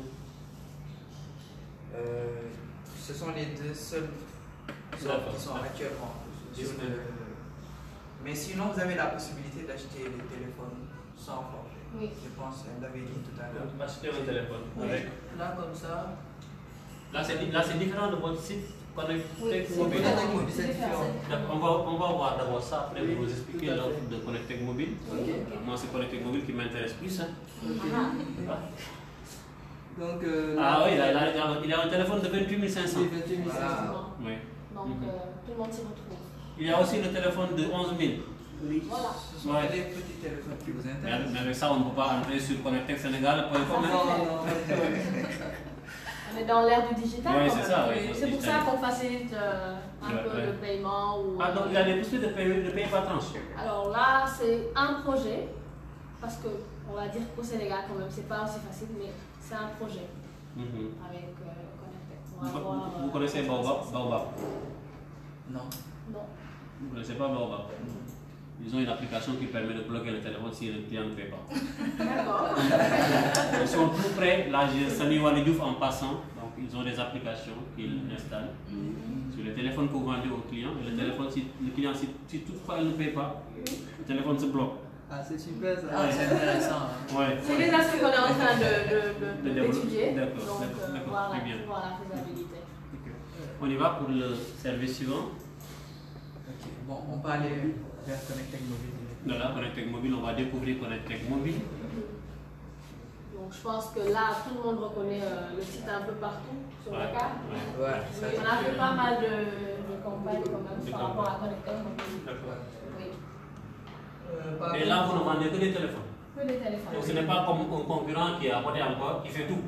Euh, ce sont les deux seuls D'accord. offres qui sont actuellement sur le. Mais sinon, vous avez la possibilité d'acheter les téléphones sans forfait. Oui. Je pense, on l'avait dit tout à l'heure. Acheter un téléphone Oui. avec. Là, comme ça. Là, c'est là, c'est différent de votre site Connect Oui, c'est Mobile. différent. Connect Mobile, c'est C'est différent, différent. c'est D'accord, on différent. va, on va voir d'abord ça, après Oui, vous expliquer tout à l'offre fait. de Connectec Mobile. Oui, ok. Moi, c'est Connectec Mobile qui m'intéresse plus. Hein. Ok. Ah. Donc, euh, Ah oui, il a, il a- il a- il a un téléphone de vingt-huit mille cinq cents. oui, vingt-huit mille cinq cents. Effectivement. Oui. Donc, Mhm. euh, tout le monde s'y retrouve. Il y a aussi le téléphone de onze mille. Voilà. Ce sont Ouais. des petits téléphones qui vous Mais avec, intéressent. mais avec ça, on ne peut pas entrer sur Connectec Sénégal. point com, Ça, hein. Non, non, On est dans l'ère du digital. Oui, quand c'est même. ça, oui, Et faut C'est pour ça digitaliser. qu'on facilite euh, un Ouais, peu ouais. le paiement. Ou, Ah, donc il y a des possibilités de payer, de payer par tranche. Alors là, c'est un projet, parce que on va dire qu'au Sénégal quand même, c'est pas aussi facile, mais c'est un projet Mhm. avec euh, Connectec. On va Vous, voir, vous- vous euh, connaissez comment ça Baobab? se passe. Baobab. Non. Non. Vous ne connaissez pas Baobab? Ils ont une application qui permet de bloquer le téléphone si le client ne paie pas. D'accord. Ils sont tout près, là j'ai Sani Walidiouf en passant, donc ils ont des applications qu'ils installent sur le téléphone que vous vendez au client. Et le téléphone, si le client, si, si toutefois il ne paye pas, le téléphone se bloque. Ah, c'est super ça. Ah, c'est intéressant. hein. Ouais. C'est des aspects qu'on est en train de, de, de, De de- développer. d'étudier. D'accord, Donc, d'accord, euh, d'accord, voir, la, très bien. voir la faisabilité. On y va pour le service suivant. Ok, bon, on peut aller vers Connectec Mobile. Voilà, Connectec Mobile, on va découvrir Connectec Mobile. Donc je pense que là, tout le monde reconnaît euh, le site un peu partout sur Ouais, le cas. ouais. Ouais, Oui, ça, on a fait pas mal de, de campagnes quand même Des par rapport à Connectec Mobile. D'accord. Oui. Euh, par Et là, vous ne contre- vendez que des téléphones. Que des téléphones. Donc ce n'est pas comme un concurrent qui est à côté encore, qui fait tout.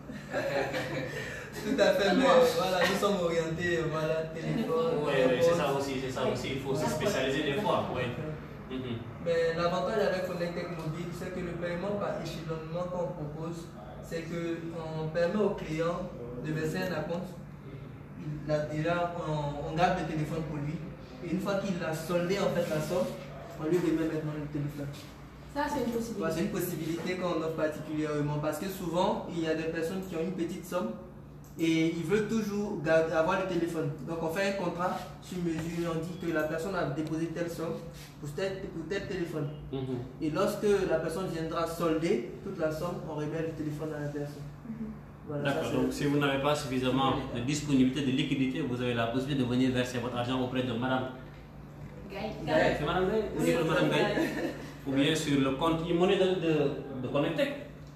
Tout à fait, mais voilà, nous sommes orientés, voilà, téléphone. Oui, oui, c'est ça aussi, c'est ça aussi. Il faut se spécialiser des fois. Oui. Mhm. Mais l'avantage avec Connectec Mobile, c'est que le paiement par échelonnement qu'on propose, c'est qu'on permet au client de verser un acompte. Il a déjà, on, on garde le téléphone pour lui. Et une fois qu'il a soldé en fait la somme, on lui remet maintenant le téléphone. Ça, c'est une Voilà, c'est possibilité. une possibilité qu'on offre particulièrement parce que souvent, il y a des personnes qui ont une petite somme et ils veulent toujours garder, avoir le téléphone. Donc on fait un contrat sur mesure, on dit que la personne a déposé telle somme pour tel, pour tel téléphone. Mhm. Et lorsque la personne viendra solder toute la somme, on remet le téléphone à la personne. Voilà, ça, D'accord, c'est- donc si vous n'avez pas suffisamment de disponibilité, de liquidité, vous avez la possibilité de venir verser votre argent auprès de Madame Gaï. Gaï. C'est Madame Gaï Oui, Sur Madame Gaï. Ou bien sur le compte e-money de, de, de Connectec.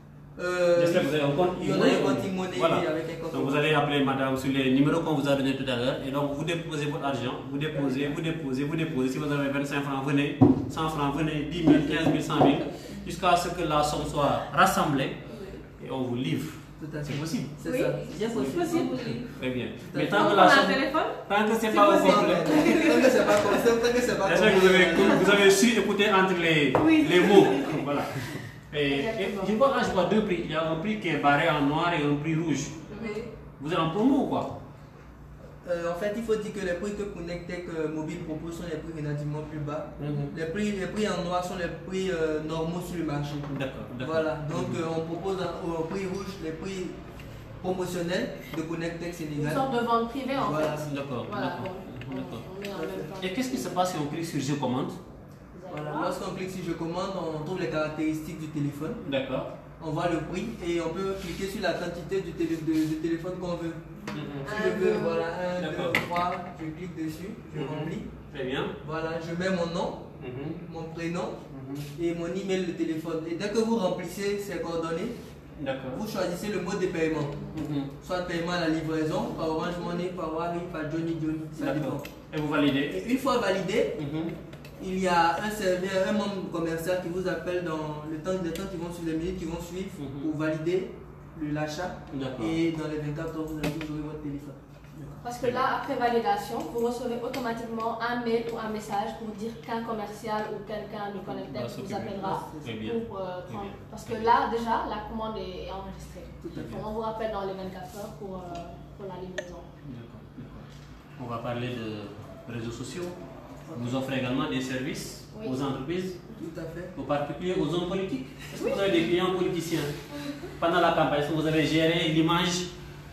Euh, J'espère que vous avez un compte il y en a e-money. un compte e-money Voilà. avec un compte. Donc vous allez appeler Madame sur les numéros qu'on vous a donnés tout à l'heure et donc vous déposez votre argent, vous déposez, vous déposez, vous déposez. Si vous avez vingt-cinq francs, venez, cent francs, venez, dix mille, quinze mille, cent mille, jusqu'à ce que la somme soit rassemblée et on vous livre. Tout à fait. C'est possible. C'est Oui, ça. Bien c'est possible. possible. Très bien. à Mais fait. tant Donc, que on la a un somme, téléphone. tant que c'est C'est pas au possible. complet, Tant que c'est pas comme ça, tant que c'est pas j'espère que vous avez, vous avez su écouter entre les, Oui. les mots. Voilà. Et, et Exactement. je vois là, je vois deux prix. Il y a un prix qui est barré en noir et un prix rouge. Oui. Vous êtes en promo ou quoi? Euh, en fait, il faut dire que les prix que Connectec euh, Mobile propose sont les prix relativement plus bas. Mhm. Les prix, les prix en noir sont les prix euh, normaux sur le marché. D'accord, d'accord. Voilà, donc euh, on propose un- au prix rouge les prix promotionnels de Connectec Une Sénégal. sorte de vente privée en Voilà. fait. D'accord, Voilà, d'accord. donc D'accord. on, on est en même temps. Et qu'est-ce qui se passe si on clique sur Je commande? Vous allez Voilà, voir. lorsqu'on clique sur Je commande, on trouve les caractéristiques du téléphone, D'accord. on voit le prix et on peut cliquer sur la quantité du télé- de, de téléphone qu'on veut. Mhm. Si je veux, Un, deux. voilà, un, D'accord. deux, trois, je clique dessus, je Mhm. remplis. Très bien. Voilà, je mets mon nom, Mhm. mon prénom Mhm. et mon email de téléphone. Et dès que vous remplissez ces coordonnées, D'accord. vous choisissez le mode de paiement. Mhm. Soit paiement à la livraison, par Orange Money, par Wari, par Johnny Johnny, ça dépend. D'accord. Et vous validez? Et une fois validé, Mhm. il y a un service, un membre commercial qui vous appelle dans le temps, les temps qui vont suivre, les minutes qui vont suivre Mhm. pour valider le- l'achat. D'accord. Et dans les vingt-quatre heures, vous allez vous aurez votre téléphone. Parce que là, après validation, vous recevez automatiquement un mail ou un message pour dire qu'un commercial ou quelqu'un de Va Connectec vous s'occuper. appellera Très bien. pour euh, Très prendre. bien. Parce que là, déjà, la commande est est enregistrée. Tout à fait. Donc, on vous rappelle dans les vingt-quatre heures pour, euh, pour la livraison. D'accord, d'accord. On va parler de réseaux sociaux. Vous offrez également des services Oui. aux entreprises, Tout à fait. aux particuliers, aux hommes politiques. Est-ce que vous avez des clients politiciens? Pendant la campagne, est-ce que vous avez géré l'image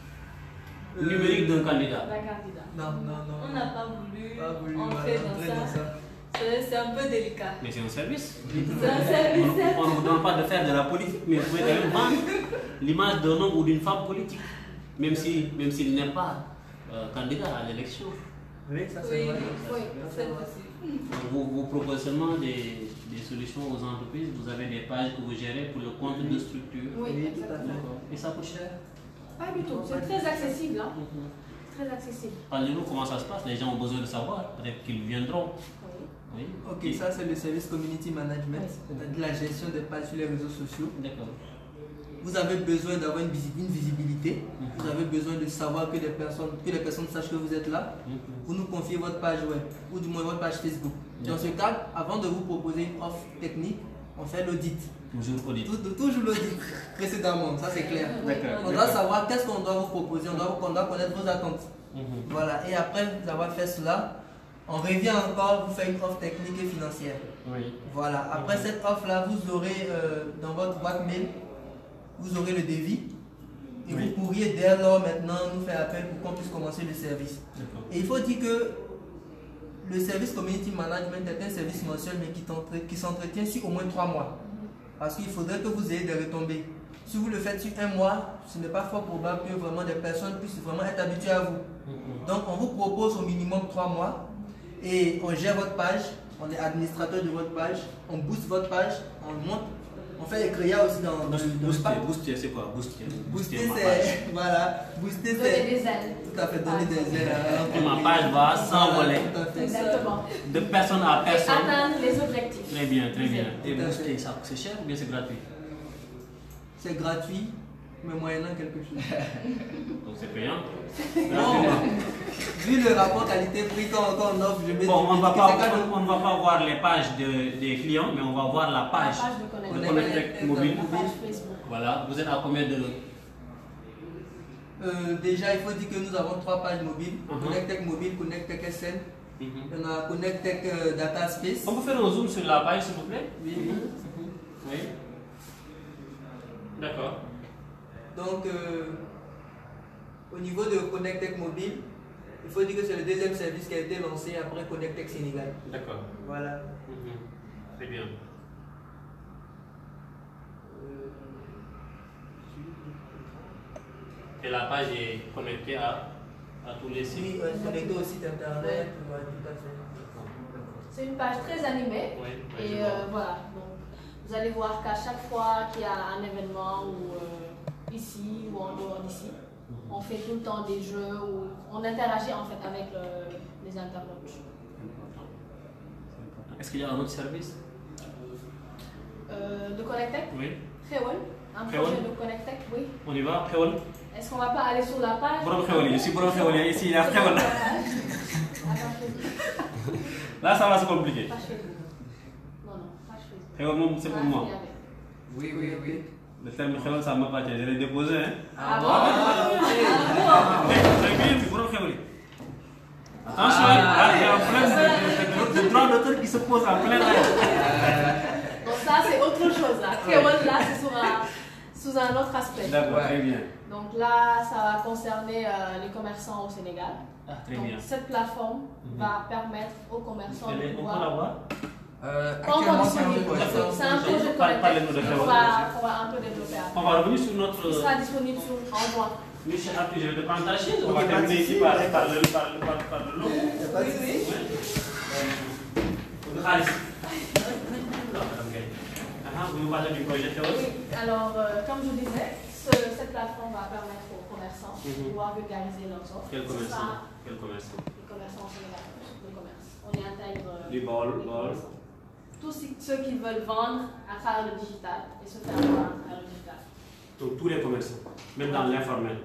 Euh, numérique d'un candidat? La candidat. Non, non, non. On n'a pas voulu Pas voulu entrer voilà, dans entrer ça. dans ça. C'est c'est un peu délicat. Mais c'est un service. C'est un service. On on ne vous demande pas de faire de la politique, mais vous pouvez quand même vendre l'image d'un homme ou d'une femme politique, même si, même s'il n'est pas euh, candidat à l'élection. Oui, ça c'est Oui, vrai. oui, Ça, c'est c'est vrai. possible. Donc, Vous, vous proposez seulement des, des solutions aux entreprises, vous avez des pages que vous gérez pour le compte de structure. Oui, Oui, tout à fait. exactement. D'accord. Et ça coûte cher? Pas du tout. C'est très accessible. Hein. Mhm. Très accessible. Parlez-nous comment ça se passe, les gens ont besoin de savoir, peut-être qu'ils viendront. Oui. Oui. Ok, Et- ça c'est le service community management, c'est-à-dire la gestion des pages sur les réseaux sociaux. D'accord. Vous avez besoin d'avoir une, visi- une visibilité, Mhm. vous avez besoin de savoir que les personnes, que les personnes sachent que vous êtes là. Mhm. Vous nous confiez votre page web ou du moins votre page Facebook. Dans ce cadre, avant de vous proposer une offre technique, on fait l'audit. Toujours audit. Tout- tout- Toujours l'audit précédemment, ça c'est clair. D'accord. On doit savoir qu'est-ce qu'on doit vous proposer, on doit, on doit connaître vos attentes. Mhm. Voilà, et après avoir fait cela, on revient encore, vous faire une offre technique et financière. Oui. Voilà, après cette offre-là, vous aurez euh, dans votre boîte mail, vous aurez le devis. Et Oui. vous pourriez dès lors maintenant nous faire appel pour qu'on puisse commencer le service. D'accord. Et il faut dire que le service community management est un service mensuel mais qui t'entre- qui s'entretient sur au moins trois mois. Parce qu'il faudrait que vous ayez des retombées. Si vous le faites sur un mois, ce n'est pas fort probable que vraiment des personnes puissent vraiment être habituées à vous. Mhm. Donc on vous propose au minimum trois mois. et on gère votre page, on est administrateur de votre page, on booste votre page, on monte, on fait les créas aussi dans, dans, Booster, le- dans le booster, pack. booster, c'est quoi? Booster. Booster, ma page. c'est. Voilà, booster, Donner c'est. des ailes. Tout à fait, donner des ailes à Et ma page va s'envoler Tout à fait. Exactement. de personne à Et personne. atteindre les objectifs. Très bien, très bien. Et Tout à booster, fait. ça, c'est cher ou bien c'est gratuit? C'est gratuit, mais moyennant quelque chose. Donc c'est payant. Bon, vu le rapport qualité-prix qu'on qu'on offre, je vais Bon, dire on ne va que pas, c'est quand même- on ne va pas voir les pages de- des clients, mais on va voir la La page page de de Connectec. Connectec mobile. La page Facebook. Voilà, vous êtes à combien de. Euh, déjà, il faut dire que nous avons trois pages mobiles. Mhm. Connectec Mobile, Connectec S N. Mhm. On a Connectec euh, Data Space. On peut faire un zoom sur la page, s'il vous plaît? Oui. Oui. D'accord. Donc, euh, au niveau de Connectec Mobile, il faut dire que c'est le deuxième service qui a été lancé après Connectec Sénégal. D'accord. Voilà. Mhm. Très bien. Et la page est connectée à, à tous les sites. Oui, on est connecté au site internet. Ouais, tout à fait. C'est une page très animée. Oui, oui, je Et vois. euh, voilà, donc vous allez voir qu'à chaque fois qu'il y a un événement ou euh, ici ou en dehors d'ici, on fait tout le temps des jeux où on interagit en fait avec le- les internautes. Important. C'est important. Est-ce qu'il y a un autre service? Euh, de Connectec, Oui. Xéwal, un Xéwal. projet de Connectec, oui. On y va, Xéwal. Est-ce qu'on va pas aller sur la page? Borom Xéwal, je suis Borom Xéwal, ici il y a Sur Xéwal. la page. Attends, Facebook. Là, ça va se compliquer. Page Facebook. Non, non, page Facebook. Xéwal, moom, c'est pour On va moi. finir avec. Oui, oui, oui. Le terme Xéwal, ça m'appartient. Je l'ai déposé. Hein. Ah bon? Ah, ok. Ah bon? Oui, très bien, c'est Borom Xéwal. Attention, là, il y a un problème de, de, de droit d'auteur qui se pose en plein air. Donc ça c'est autre chose là. Xéwal là c'est sur un, sous un autre aspect. D'accord, très bien. Donc là ça va concerner euh, les commerçants au Sénégal. Ah, très Donc bien. cette plateforme Mhm. va permettre aux commerçants Elle de est- on peut la pouvoir. voir? Euh, Pas encore actuellement, c'est un disponible. projet. C'est un projet de Parle- parlez-nous de Connectec qu'on Xéwal. va, qu'on va un peu développer On après. va revenir sur notre. Il sera disponible sur en juin. Monsieur Abdi, je vais te prendre ta chaise. On Ok, va pas de terminer souci. ici par, par, le, par, le, par, par le lot. Y a pas de souci. Le Khalis. Madame Gaye. Ah, vous nous parlez du projet Xéwal? Oui, alors euh, comme je disais, ce- cette plateforme va permettre aux commerçants de Mhm. pouvoir vulgariser leurs offres. Quel Ce commerçant? sera Quel commerçant? les commerçants au Sénégal, le commerce. On y intègre euh, Du bol, les bol. commerçants. Tous ceux ceux qui veulent vendre à travers le digital et se faire voir à travers le digital. Donc tous les commerçants, même dans l'informel.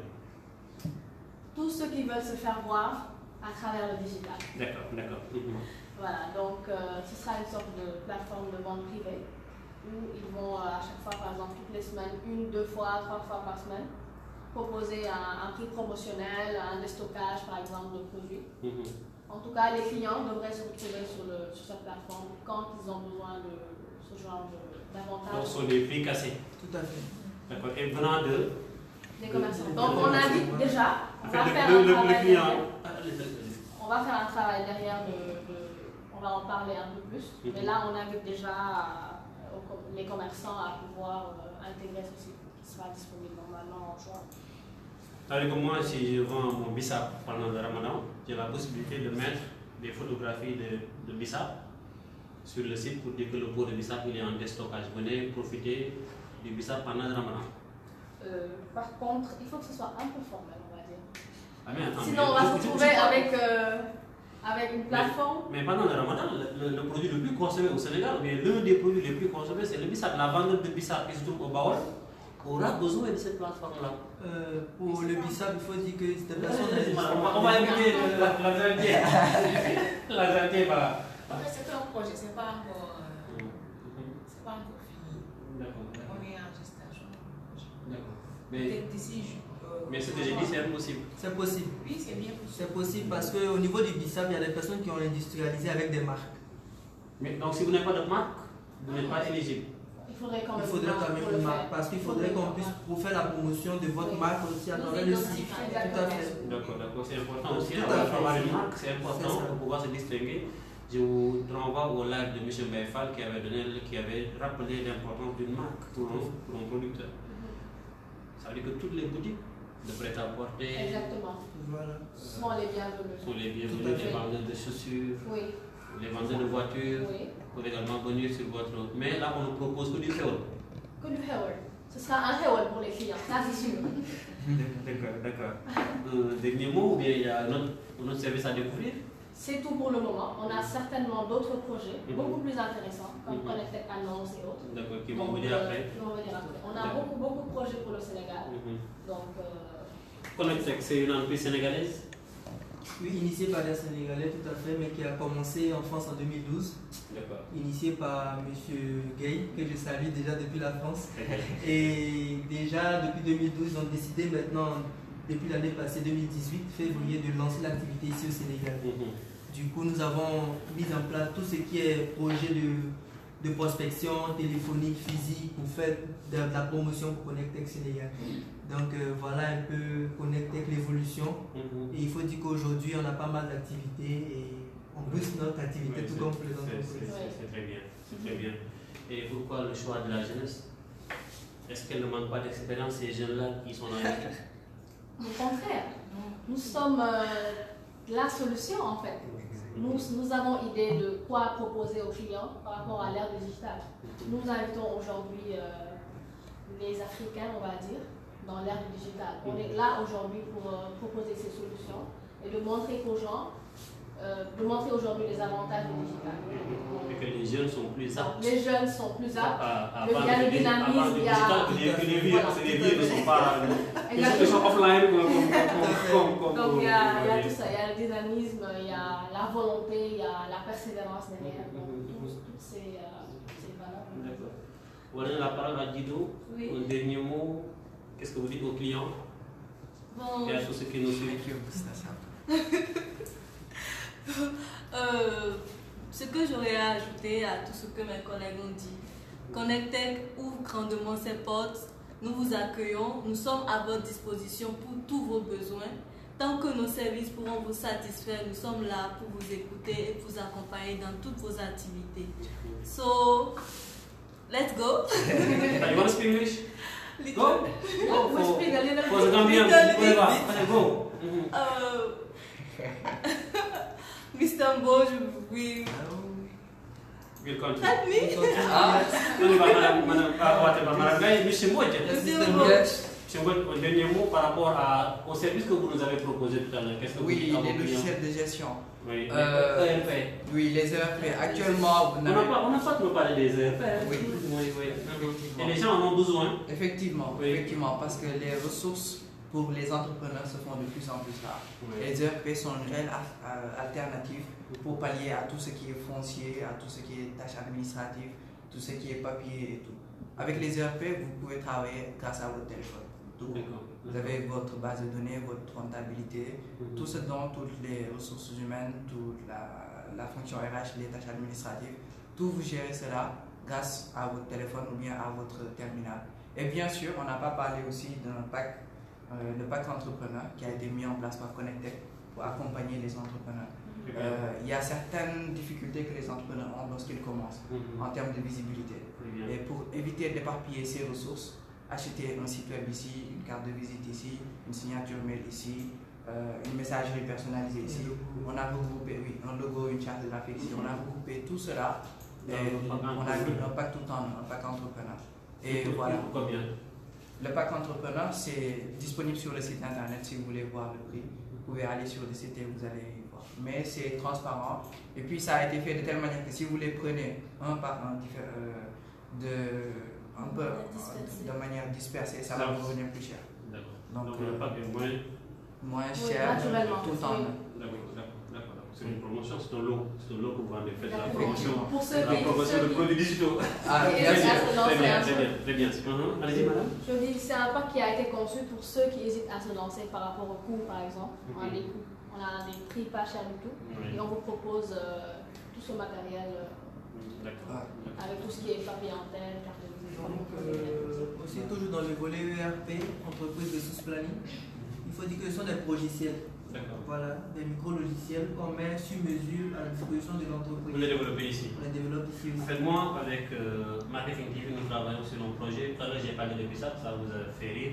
Tous ceux qui veulent se faire voir à travers le digital. D'accord, d'accord. Mhm. Voilà, donc euh, ce sera une sorte de plateforme de vente privée où ils vont euh, à chaque fois, par exemple, toutes les semaines, une, deux fois, trois fois par semaine, proposer un, un prix promotionnel, un déstockage par exemple de produits. Mhm. En tout cas, les clients devraient se retrouver sur, le, sur cette plateforme quand ils ont besoin de ce genre de- Donc d'avantages ce sont des prix cassés. Tout à fait. D'accord. Et venant de. des commerçants. de- Donc de- on de- invite de- déjà, on En va fait, faire le, un le, le travail client. derrière. Ah, allez, allez, allez. On va faire un travail derrière de, de- on va en parler un peu plus. Mhm. Mais là, on invite déjà à- aux com- les commerçants à pouvoir euh, intégrer ce site qui sera disponible normalement en juin. C'est-à-dire que moi, si je vends mon bissap pendant le ramadan, j'ai la possibilité de mettre des photographies de, de bissap sur le site pour dire que le pot de bissap il est en déstockage. Venez profiter du bissap pendant le ramadan. Euh, par contre, il faut que ce soit un peu formel, on va dire. Ah, mais attends, Sinon, mais- on va se je- je- retrouver je- avec, euh, avec une plateforme. Mais pendant le ramadan, le, le- le produit le plus consommé au Sénégal, mais l'un des produits les plus consommés, c'est le bissap. La vente de bissap qui se trouve au Baol aura besoin de cette plateforme-là. Euh, pour le bissap, il faut dire que cette personne On va, on va inviter euh, la, la grande La grande voilà. En fait, c'est un projet, c'est pas encore, euh, c'est pas encore fini. D'accord, On est en gestation. d'accord. Mais, Peut-être d'ici. ju- euh, mais ce que j'ai dit, c'est impossible. C'est possible. Oui, c'est bien possible. C'est possible parce qu'au niveau du bissap, il y a des personnes qui ont industrialisé avec des marques. Mais donc, si vous n'avez pas de marque, vous n'êtes pas éligible. Il faudrait quand Il même faudrait quand même pour le une marque faire. parce qu'il faudrait qu'on puisse pour faire la promotion de votre Oui. marque aussi à Nous travers le site. identifier Tout à fait. D'accord, d'accord, c'est important aussi. Tout à Avoir fait. avoir une marque, c'est important C'est ça. pour pouvoir se distinguer. Je vous renvoie au live de M. Baïfal qui avait, donné, qui avait rappelé l'importance d'une marque pour un, pour un producteur. Ça veut dire que toutes les boutiques de prêt-à-porter. Exactement. Voilà. Souvent les bienvenus. Sont les Tout bienvenus, à fait. les vendeurs de chaussures, Oui, les vendeurs de voitures. oui. Pour également venir sur votre. Mais là, on ne propose que du Féol. Que du Hewell. Ce sera un Hewell pour les clients, ça c'est sûr. D'accord, d'accord. Euh, dernier mot, ou bien il y a un autre, un autre service à découvrir? C'est tout pour le moment. On a certainement d'autres projets, Mhm. beaucoup plus intéressants, comme Mhm. Connected Annonce et autres. D'accord, qui vont Donc, venir euh, après. qui vont venir après. On a D'accord. beaucoup, beaucoup de projets pour le Sénégal. Mhm. Donc, euh, Connectec, c'est une entreprise sénégalaise. Oui, initié par des Sénégalais, tout à fait, mais qui a commencé en France en deux mille douze. D'accord. Initié par M. Gay, que je salue déjà depuis la France. Très bien. Et déjà depuis deux mille douze, ils ont décidé maintenant, depuis l'année passée deux mille dix-huit, février, de lancer l'activité ici au Sénégal. Mhm. Du coup, nous avons mis en place tout ce qui est projet de, de prospection téléphonique, physique, pour faire de, de la promotion pour Connectec Sénégal. Donc euh, voilà un peu Connectec l'évolution. Mhm. Et il faut dire qu'aujourd'hui, on a pas mal d'activités et on booste notre activité Oui, tout c'est- comme pour les c'est- entreprises. c'est- C'est très bien, c'est très bien. Et pourquoi le choix de la jeunesse? Est-ce qu'elle ne manque pas d'expérience, ces jeunes-là qui sont dans l'équipe? au contraire, nous sommes euh, la solution en fait. Nous, nous avons idée de quoi proposer aux clients par rapport à l'ère digitale. Nous invitons aujourd'hui euh, les Africains, on va dire, dans l'ère du digital. On est là aujourd'hui pour euh, proposer ces solutions et de montrer aux gens, euh, de montrer aujourd'hui les avantages du digital. Et que les jeunes sont plus aptes. Les jeunes sont plus aptes. À, à, à Le- il y a vendre le des- à dynamisme, vendre du il y a- digital que les, que les vieux, Voilà, parce que les tout à vieux ne fait. sont pas. Ils sont, ils Exactement. sont offline comme. comme, comme, comme, Donc il y, a, il y a comme- tout ça, il y a le dynamisme, il y a la volonté, il y a la persévérance derrière. Donc tout- toutes ces, euh, ces valeurs. D'accord. Voilà la parole à Guido. Oui. Un dernier mot. Qu'est-ce que vous dites aux clients Bon, et à tous ceux qui nous suivent? euh, ce que j'aurais à ajouter à tout ce que mes collègues ont dit, Connectec ouvre grandement ses portes. Nous vous accueillons. Nous sommes à votre disposition pour tous vos besoins. Tant que nos services pourront vous satisfaire, nous sommes là pour vous écouter et vous accompagner dans toutes vos activités. So, let's go. You want to speak English? Little- Go! No, we For, speak a little for the bit. Gambian, Little bit. whatever. Okay, go. Mhm. Uh, Mister Mbo, we We'll continue. help me. On y va, madame, madame, ah, whatever, madame Gaye, monsieur Mbodj. Monsieur Mister Mbo. Monsieur Mbodj, un dernier mot par rapport à, au service que vous nous avez proposé tout à l'heure. Qu'est-ce que vous Oui, dites à vos les clients? logiciels de gestion. Oui, Euh, les E R P. Oui, les E R P. Actuellement, vous On n'a n'avez pas, on n'a pas de me parler des E R P. Oui. oui, oui. Effectivement. Et les gens en ont besoin. Effectivement, Oui. effectivement, parce que les ressources pour les entrepreneurs se font de plus en plus rares. Oui. Les E R P sont une réelle a- a- alternative pour pallier à tout ce qui est foncier, à tout ce qui est tâches administratives, tout ce qui est papier et tout. Avec les E R P, vous pouvez travailler grâce à votre téléphone. Tout. D'accord. Vous avez votre base de données, votre comptabilité, Mhm. tout ce dont toutes les ressources humaines, toute la, la fonction R H, les tâches administratives, tout vous gérez cela grâce à votre téléphone ou bien à votre terminal. Et bien sûr, on n'a pas parlé aussi d'un pack, euh, le pack entrepreneur qui a été mis en place par Connectec pour accompagner les entrepreneurs. Très bien. Euh, Il y a certaines difficultés que les entrepreneurs ont lorsqu'ils commencent Mhm. en termes de visibilité. Très bien. Et pour éviter d'éparpiller ces ressources, achetez un site web ici, une carte de visite ici, une signature mail ici, euh, une messagerie personnalisée ici. On a regroupé, oui, un logo, une charte graphique ici. On a regroupé tout cela et Dans le pack on a mis un pack tout en un, un pack entrepreneur. Et Pour- voilà. pour Combien? Le pack entrepreneur, c'est disponible sur le site internet si vous voulez voir le prix. Vous pouvez aller sur le site et vous allez y voir. Mais c'est transparent. Et puis ça a été fait de telle manière que si vous les prenez un par un, diffé- euh, de, un peu, Dispersé. de manière dispersée, ça Ça va va. vous revenir plus cher. D'accord. Donc, Donc, euh, le pack est moins. Moins Oui, cher, naturellement, tout en oui. un. D'accord, d'accord, d'accord. C'est une promotion, c'est un lot. C'est un lot que vous vendez. Faites la Exactement. promotion. Pour ceux La qui, promotion ceux de qui- produits digitaux. Ah, Et bien ça, sûr. se lancer Très bien, à très ce- bien, très bien. Mhm. Allez-y, madame. Je dis, c'est un pack qui a été conçu pour ceux qui hésitent à se lancer par rapport au coût, par exemple. On a Mhm. des coûts, on a des prix pas chers du tout. Oui. Et on vous propose euh, tout ce matériel euh, D'accord. avec tout ce qui est papier antenne, carte de visite. Donc, euh, aussi toujours dans le volet E R P, entreprise de source planning, il faut dire que ce sont des logiciels. D'accord. Voilà, des micro-logiciels qu'on met sur mesure à la disposition de Vous l'entreprise. les développez ici. On les développe ici aussi. Faites-moi avec euh, Marketing T V, nous travaillons sur un projet. Tout à l'heure, j'ai parlé de ça, ça vous a fait rire.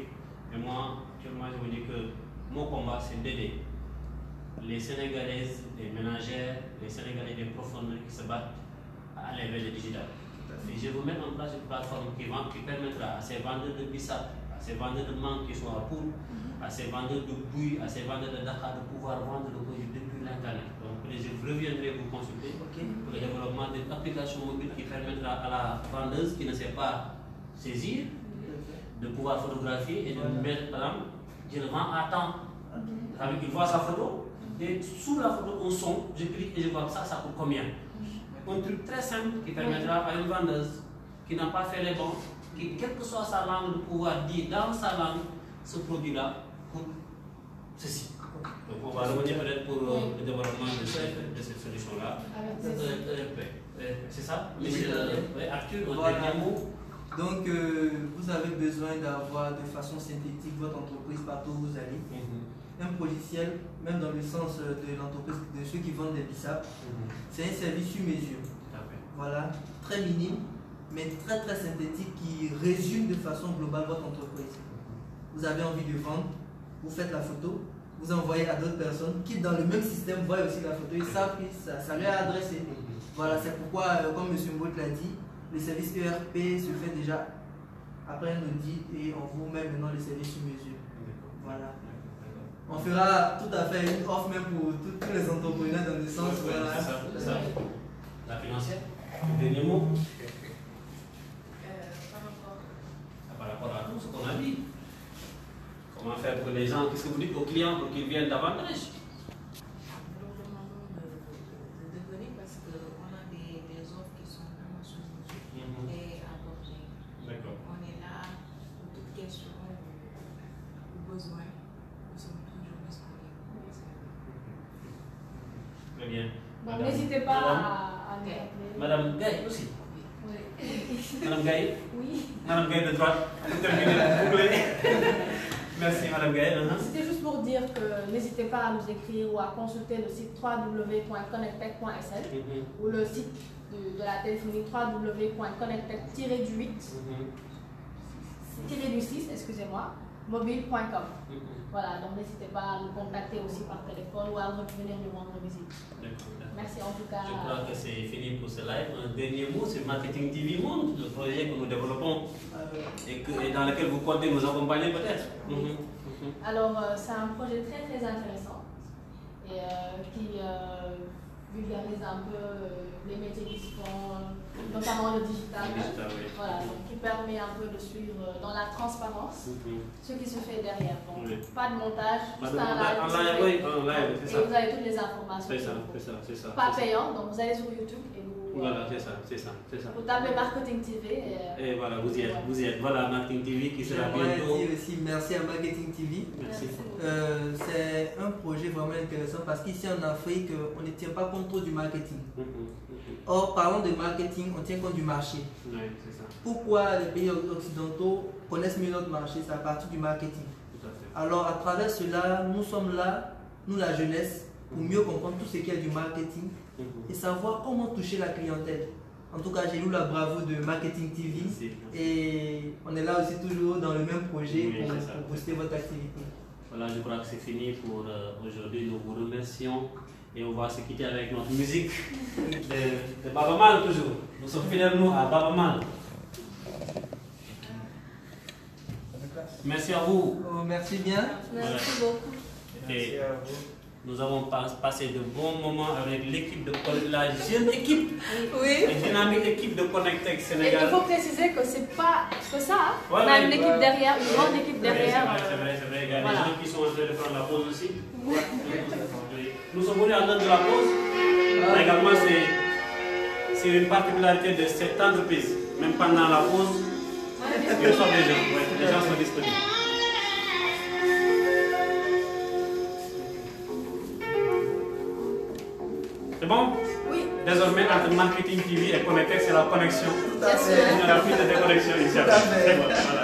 Et moi, actuellement, je vous dis que mon combat, c'est d'aider les Sénégalaises, les ménagères, les Sénégalais des profondeurs qui se battent à aller vers le digital. Et je veux mettre en place une plateforme qui, vend, qui permettra à ces vendeurs de bissap, à ces vendeurs de mangue qui sont à Poule, à ces vendeurs de bouillie, à ces vendeurs de Dakar de pouvoir vendre le produit depuis l'Internet. Donc je reviendrai vous consulter okay. pour le développement d'une application mobile qui permettra à la vendeuse qui ne sait pas saisir de pouvoir photographier et de voilà. mettre par exemple, je le vends à temps. Okay. Il voit sa photo et sous la photo un son, je clique et je vois que ça, ça coûte combien. Un truc très simple qui permettra à une vendeuse qui n'a pas fait les bons, qui, quelle que soit sa langue, de pouvoir dire dans sa langue ce produit-là coûte ceci. Donc on va revenir peut-être pour euh, le développement de, cette, de cette solution-là. Euh, euh, euh, C'est ça? Oui, euh, Arthur, voilà. Dernier mot. Donc euh, vous avez besoin d'avoir de façon synthétique votre entreprise partout où vous allez. Mm-hmm. Un logiciel, même dans le sens de l'entreprise, de ceux qui vendent des bissap, mm-hmm. c'est un service sur mesure. Okay. Voilà, très minime, mais très très synthétique qui résume de façon globale votre entreprise. Mm-hmm. Vous avez envie de vendre, vous faites la photo, vous envoyez à d'autres personnes qui dans le même système voient aussi la photo, ils savent que ça, ça leur est adressé. Mm-hmm. Voilà, c'est pourquoi, euh, comme M. Mbot l'a dit, le service E R P se fait déjà après un audit et on vous met maintenant le service sur mesure. Mm-hmm. Voilà. On fera tout à fait une offre même pour tous les entrepreneurs dans le sens où... Ouais, c'est ça, c'est ça. La financière, dernier mot euh, par, rapport... par rapport à tout ce qu'on a dit. Comment faire pour les gens, qu'est-ce que vous dites aux clients pour qu'ils viennent davantage? Nous demandons de, de, de venir parce qu'on a des, des offres qui sont vraiment sur mesure mm-hmm. et apportées. D'accord. On est là pour toute question ou besoin. Très bien. Bon, n'hésitez pas Madame, à, à okay. Madame Gaye aussi. Oui. Madame Gaye. Oui. Madame Gaye de droite. Merci Madame Gaye. Uh-huh. C'était juste pour dire que n'hésitez pas à nous écrire ou à consulter le site w w w point connectec point s l mm-hmm. ou le site de, de la téléphonie w w w point connectec tiret du huit mm-hmm. tiret du six, excusez-moi, mobile point com. Mm-hmm. Voilà, donc n'hésitez pas à nous contacter aussi par téléphone ou à venir nous rendre visite. Merci en tout cas. Je crois que c'est fini pour ce live. Un dernier mot sur Marketing T V Monde, le projet que nous développons et, que, et dans lequel vous comptez nous accompagner peut-être. Oui. Mm-hmm. Alors, euh, c'est un projet très très intéressant et euh, qui euh, vulgarise un peu euh, les métiers qui se font, notamment le digital, le digital oui. Voilà, donc qui permet un peu de suivre dans la transparence mm-hmm. ce qui se fait derrière. Donc, oui. Pas de montage, pas juste de un live. En live, oui, en live, c'est ça. Et vous avez toutes les informations. C'est ça, c'est ça, c'est ça. Pas payant, donc vous allez sur YouTube et vous. Voilà, c'est ça, c'est ça, c'est ça. Vous tapez Marketing T V et, et voilà, vous y êtes, vous y êtes. Voilà, Marketing T V qui sera bientôt. Dire aussi merci à Marketing T V. Merci. Euh, c'est un projet vraiment intéressant parce qu'ici en Afrique, on ne tient pas compte trop du marketing. Mm-hmm. Or, parlant de marketing, on tient compte du marché. Oui, c'est ça. Pourquoi les pays occidentaux connaissent mieux notre marché? C'est à partir du marketing. Tout à fait. Alors, à travers cela, nous sommes là, nous la jeunesse, pour mieux comprendre tout ce qui est du marketing mm-hmm. et savoir comment toucher la clientèle. En tout cas, j'ai eu la bravo de Marketing T V merci, merci. Et on est là aussi toujours dans le même projet oui, pour, pour booster votre activité. Voilà, je crois que c'est fini pour euh, aujourd'hui. Nous vous remercions et on va se quitter avec notre musique de, de Baba Mal toujours. Nous sommes fidèles nous à Baba Mal. Merci à vous. Oh, merci bien. Merci voilà. beaucoup. Et merci à vous. Nous avons passé de bons moments avec l'équipe de la jeune équipe, oui. la dynamique équipe de Connectec Sénégal. Et il faut préciser que c'est pas que ça. Hein. Ouais, on a ouais, une équipe ouais. derrière, une grande équipe derrière. C'est vrai, c'est vrai, il y a voilà. des gens qui sont en train de prendre la pause aussi. Nous sommes venus en dehors de la pause. Mais également, c'est une particularité de cette entreprise. Même pendant la pause, il y a des gens, ouais, les gens sont disponibles. C'est bon? Oui. Désormais, entre Marketing T V et Connectec, c'est la connexion. Bien sûr. Il n'y aura plus de déconnexion ici. C'est bon. Voilà.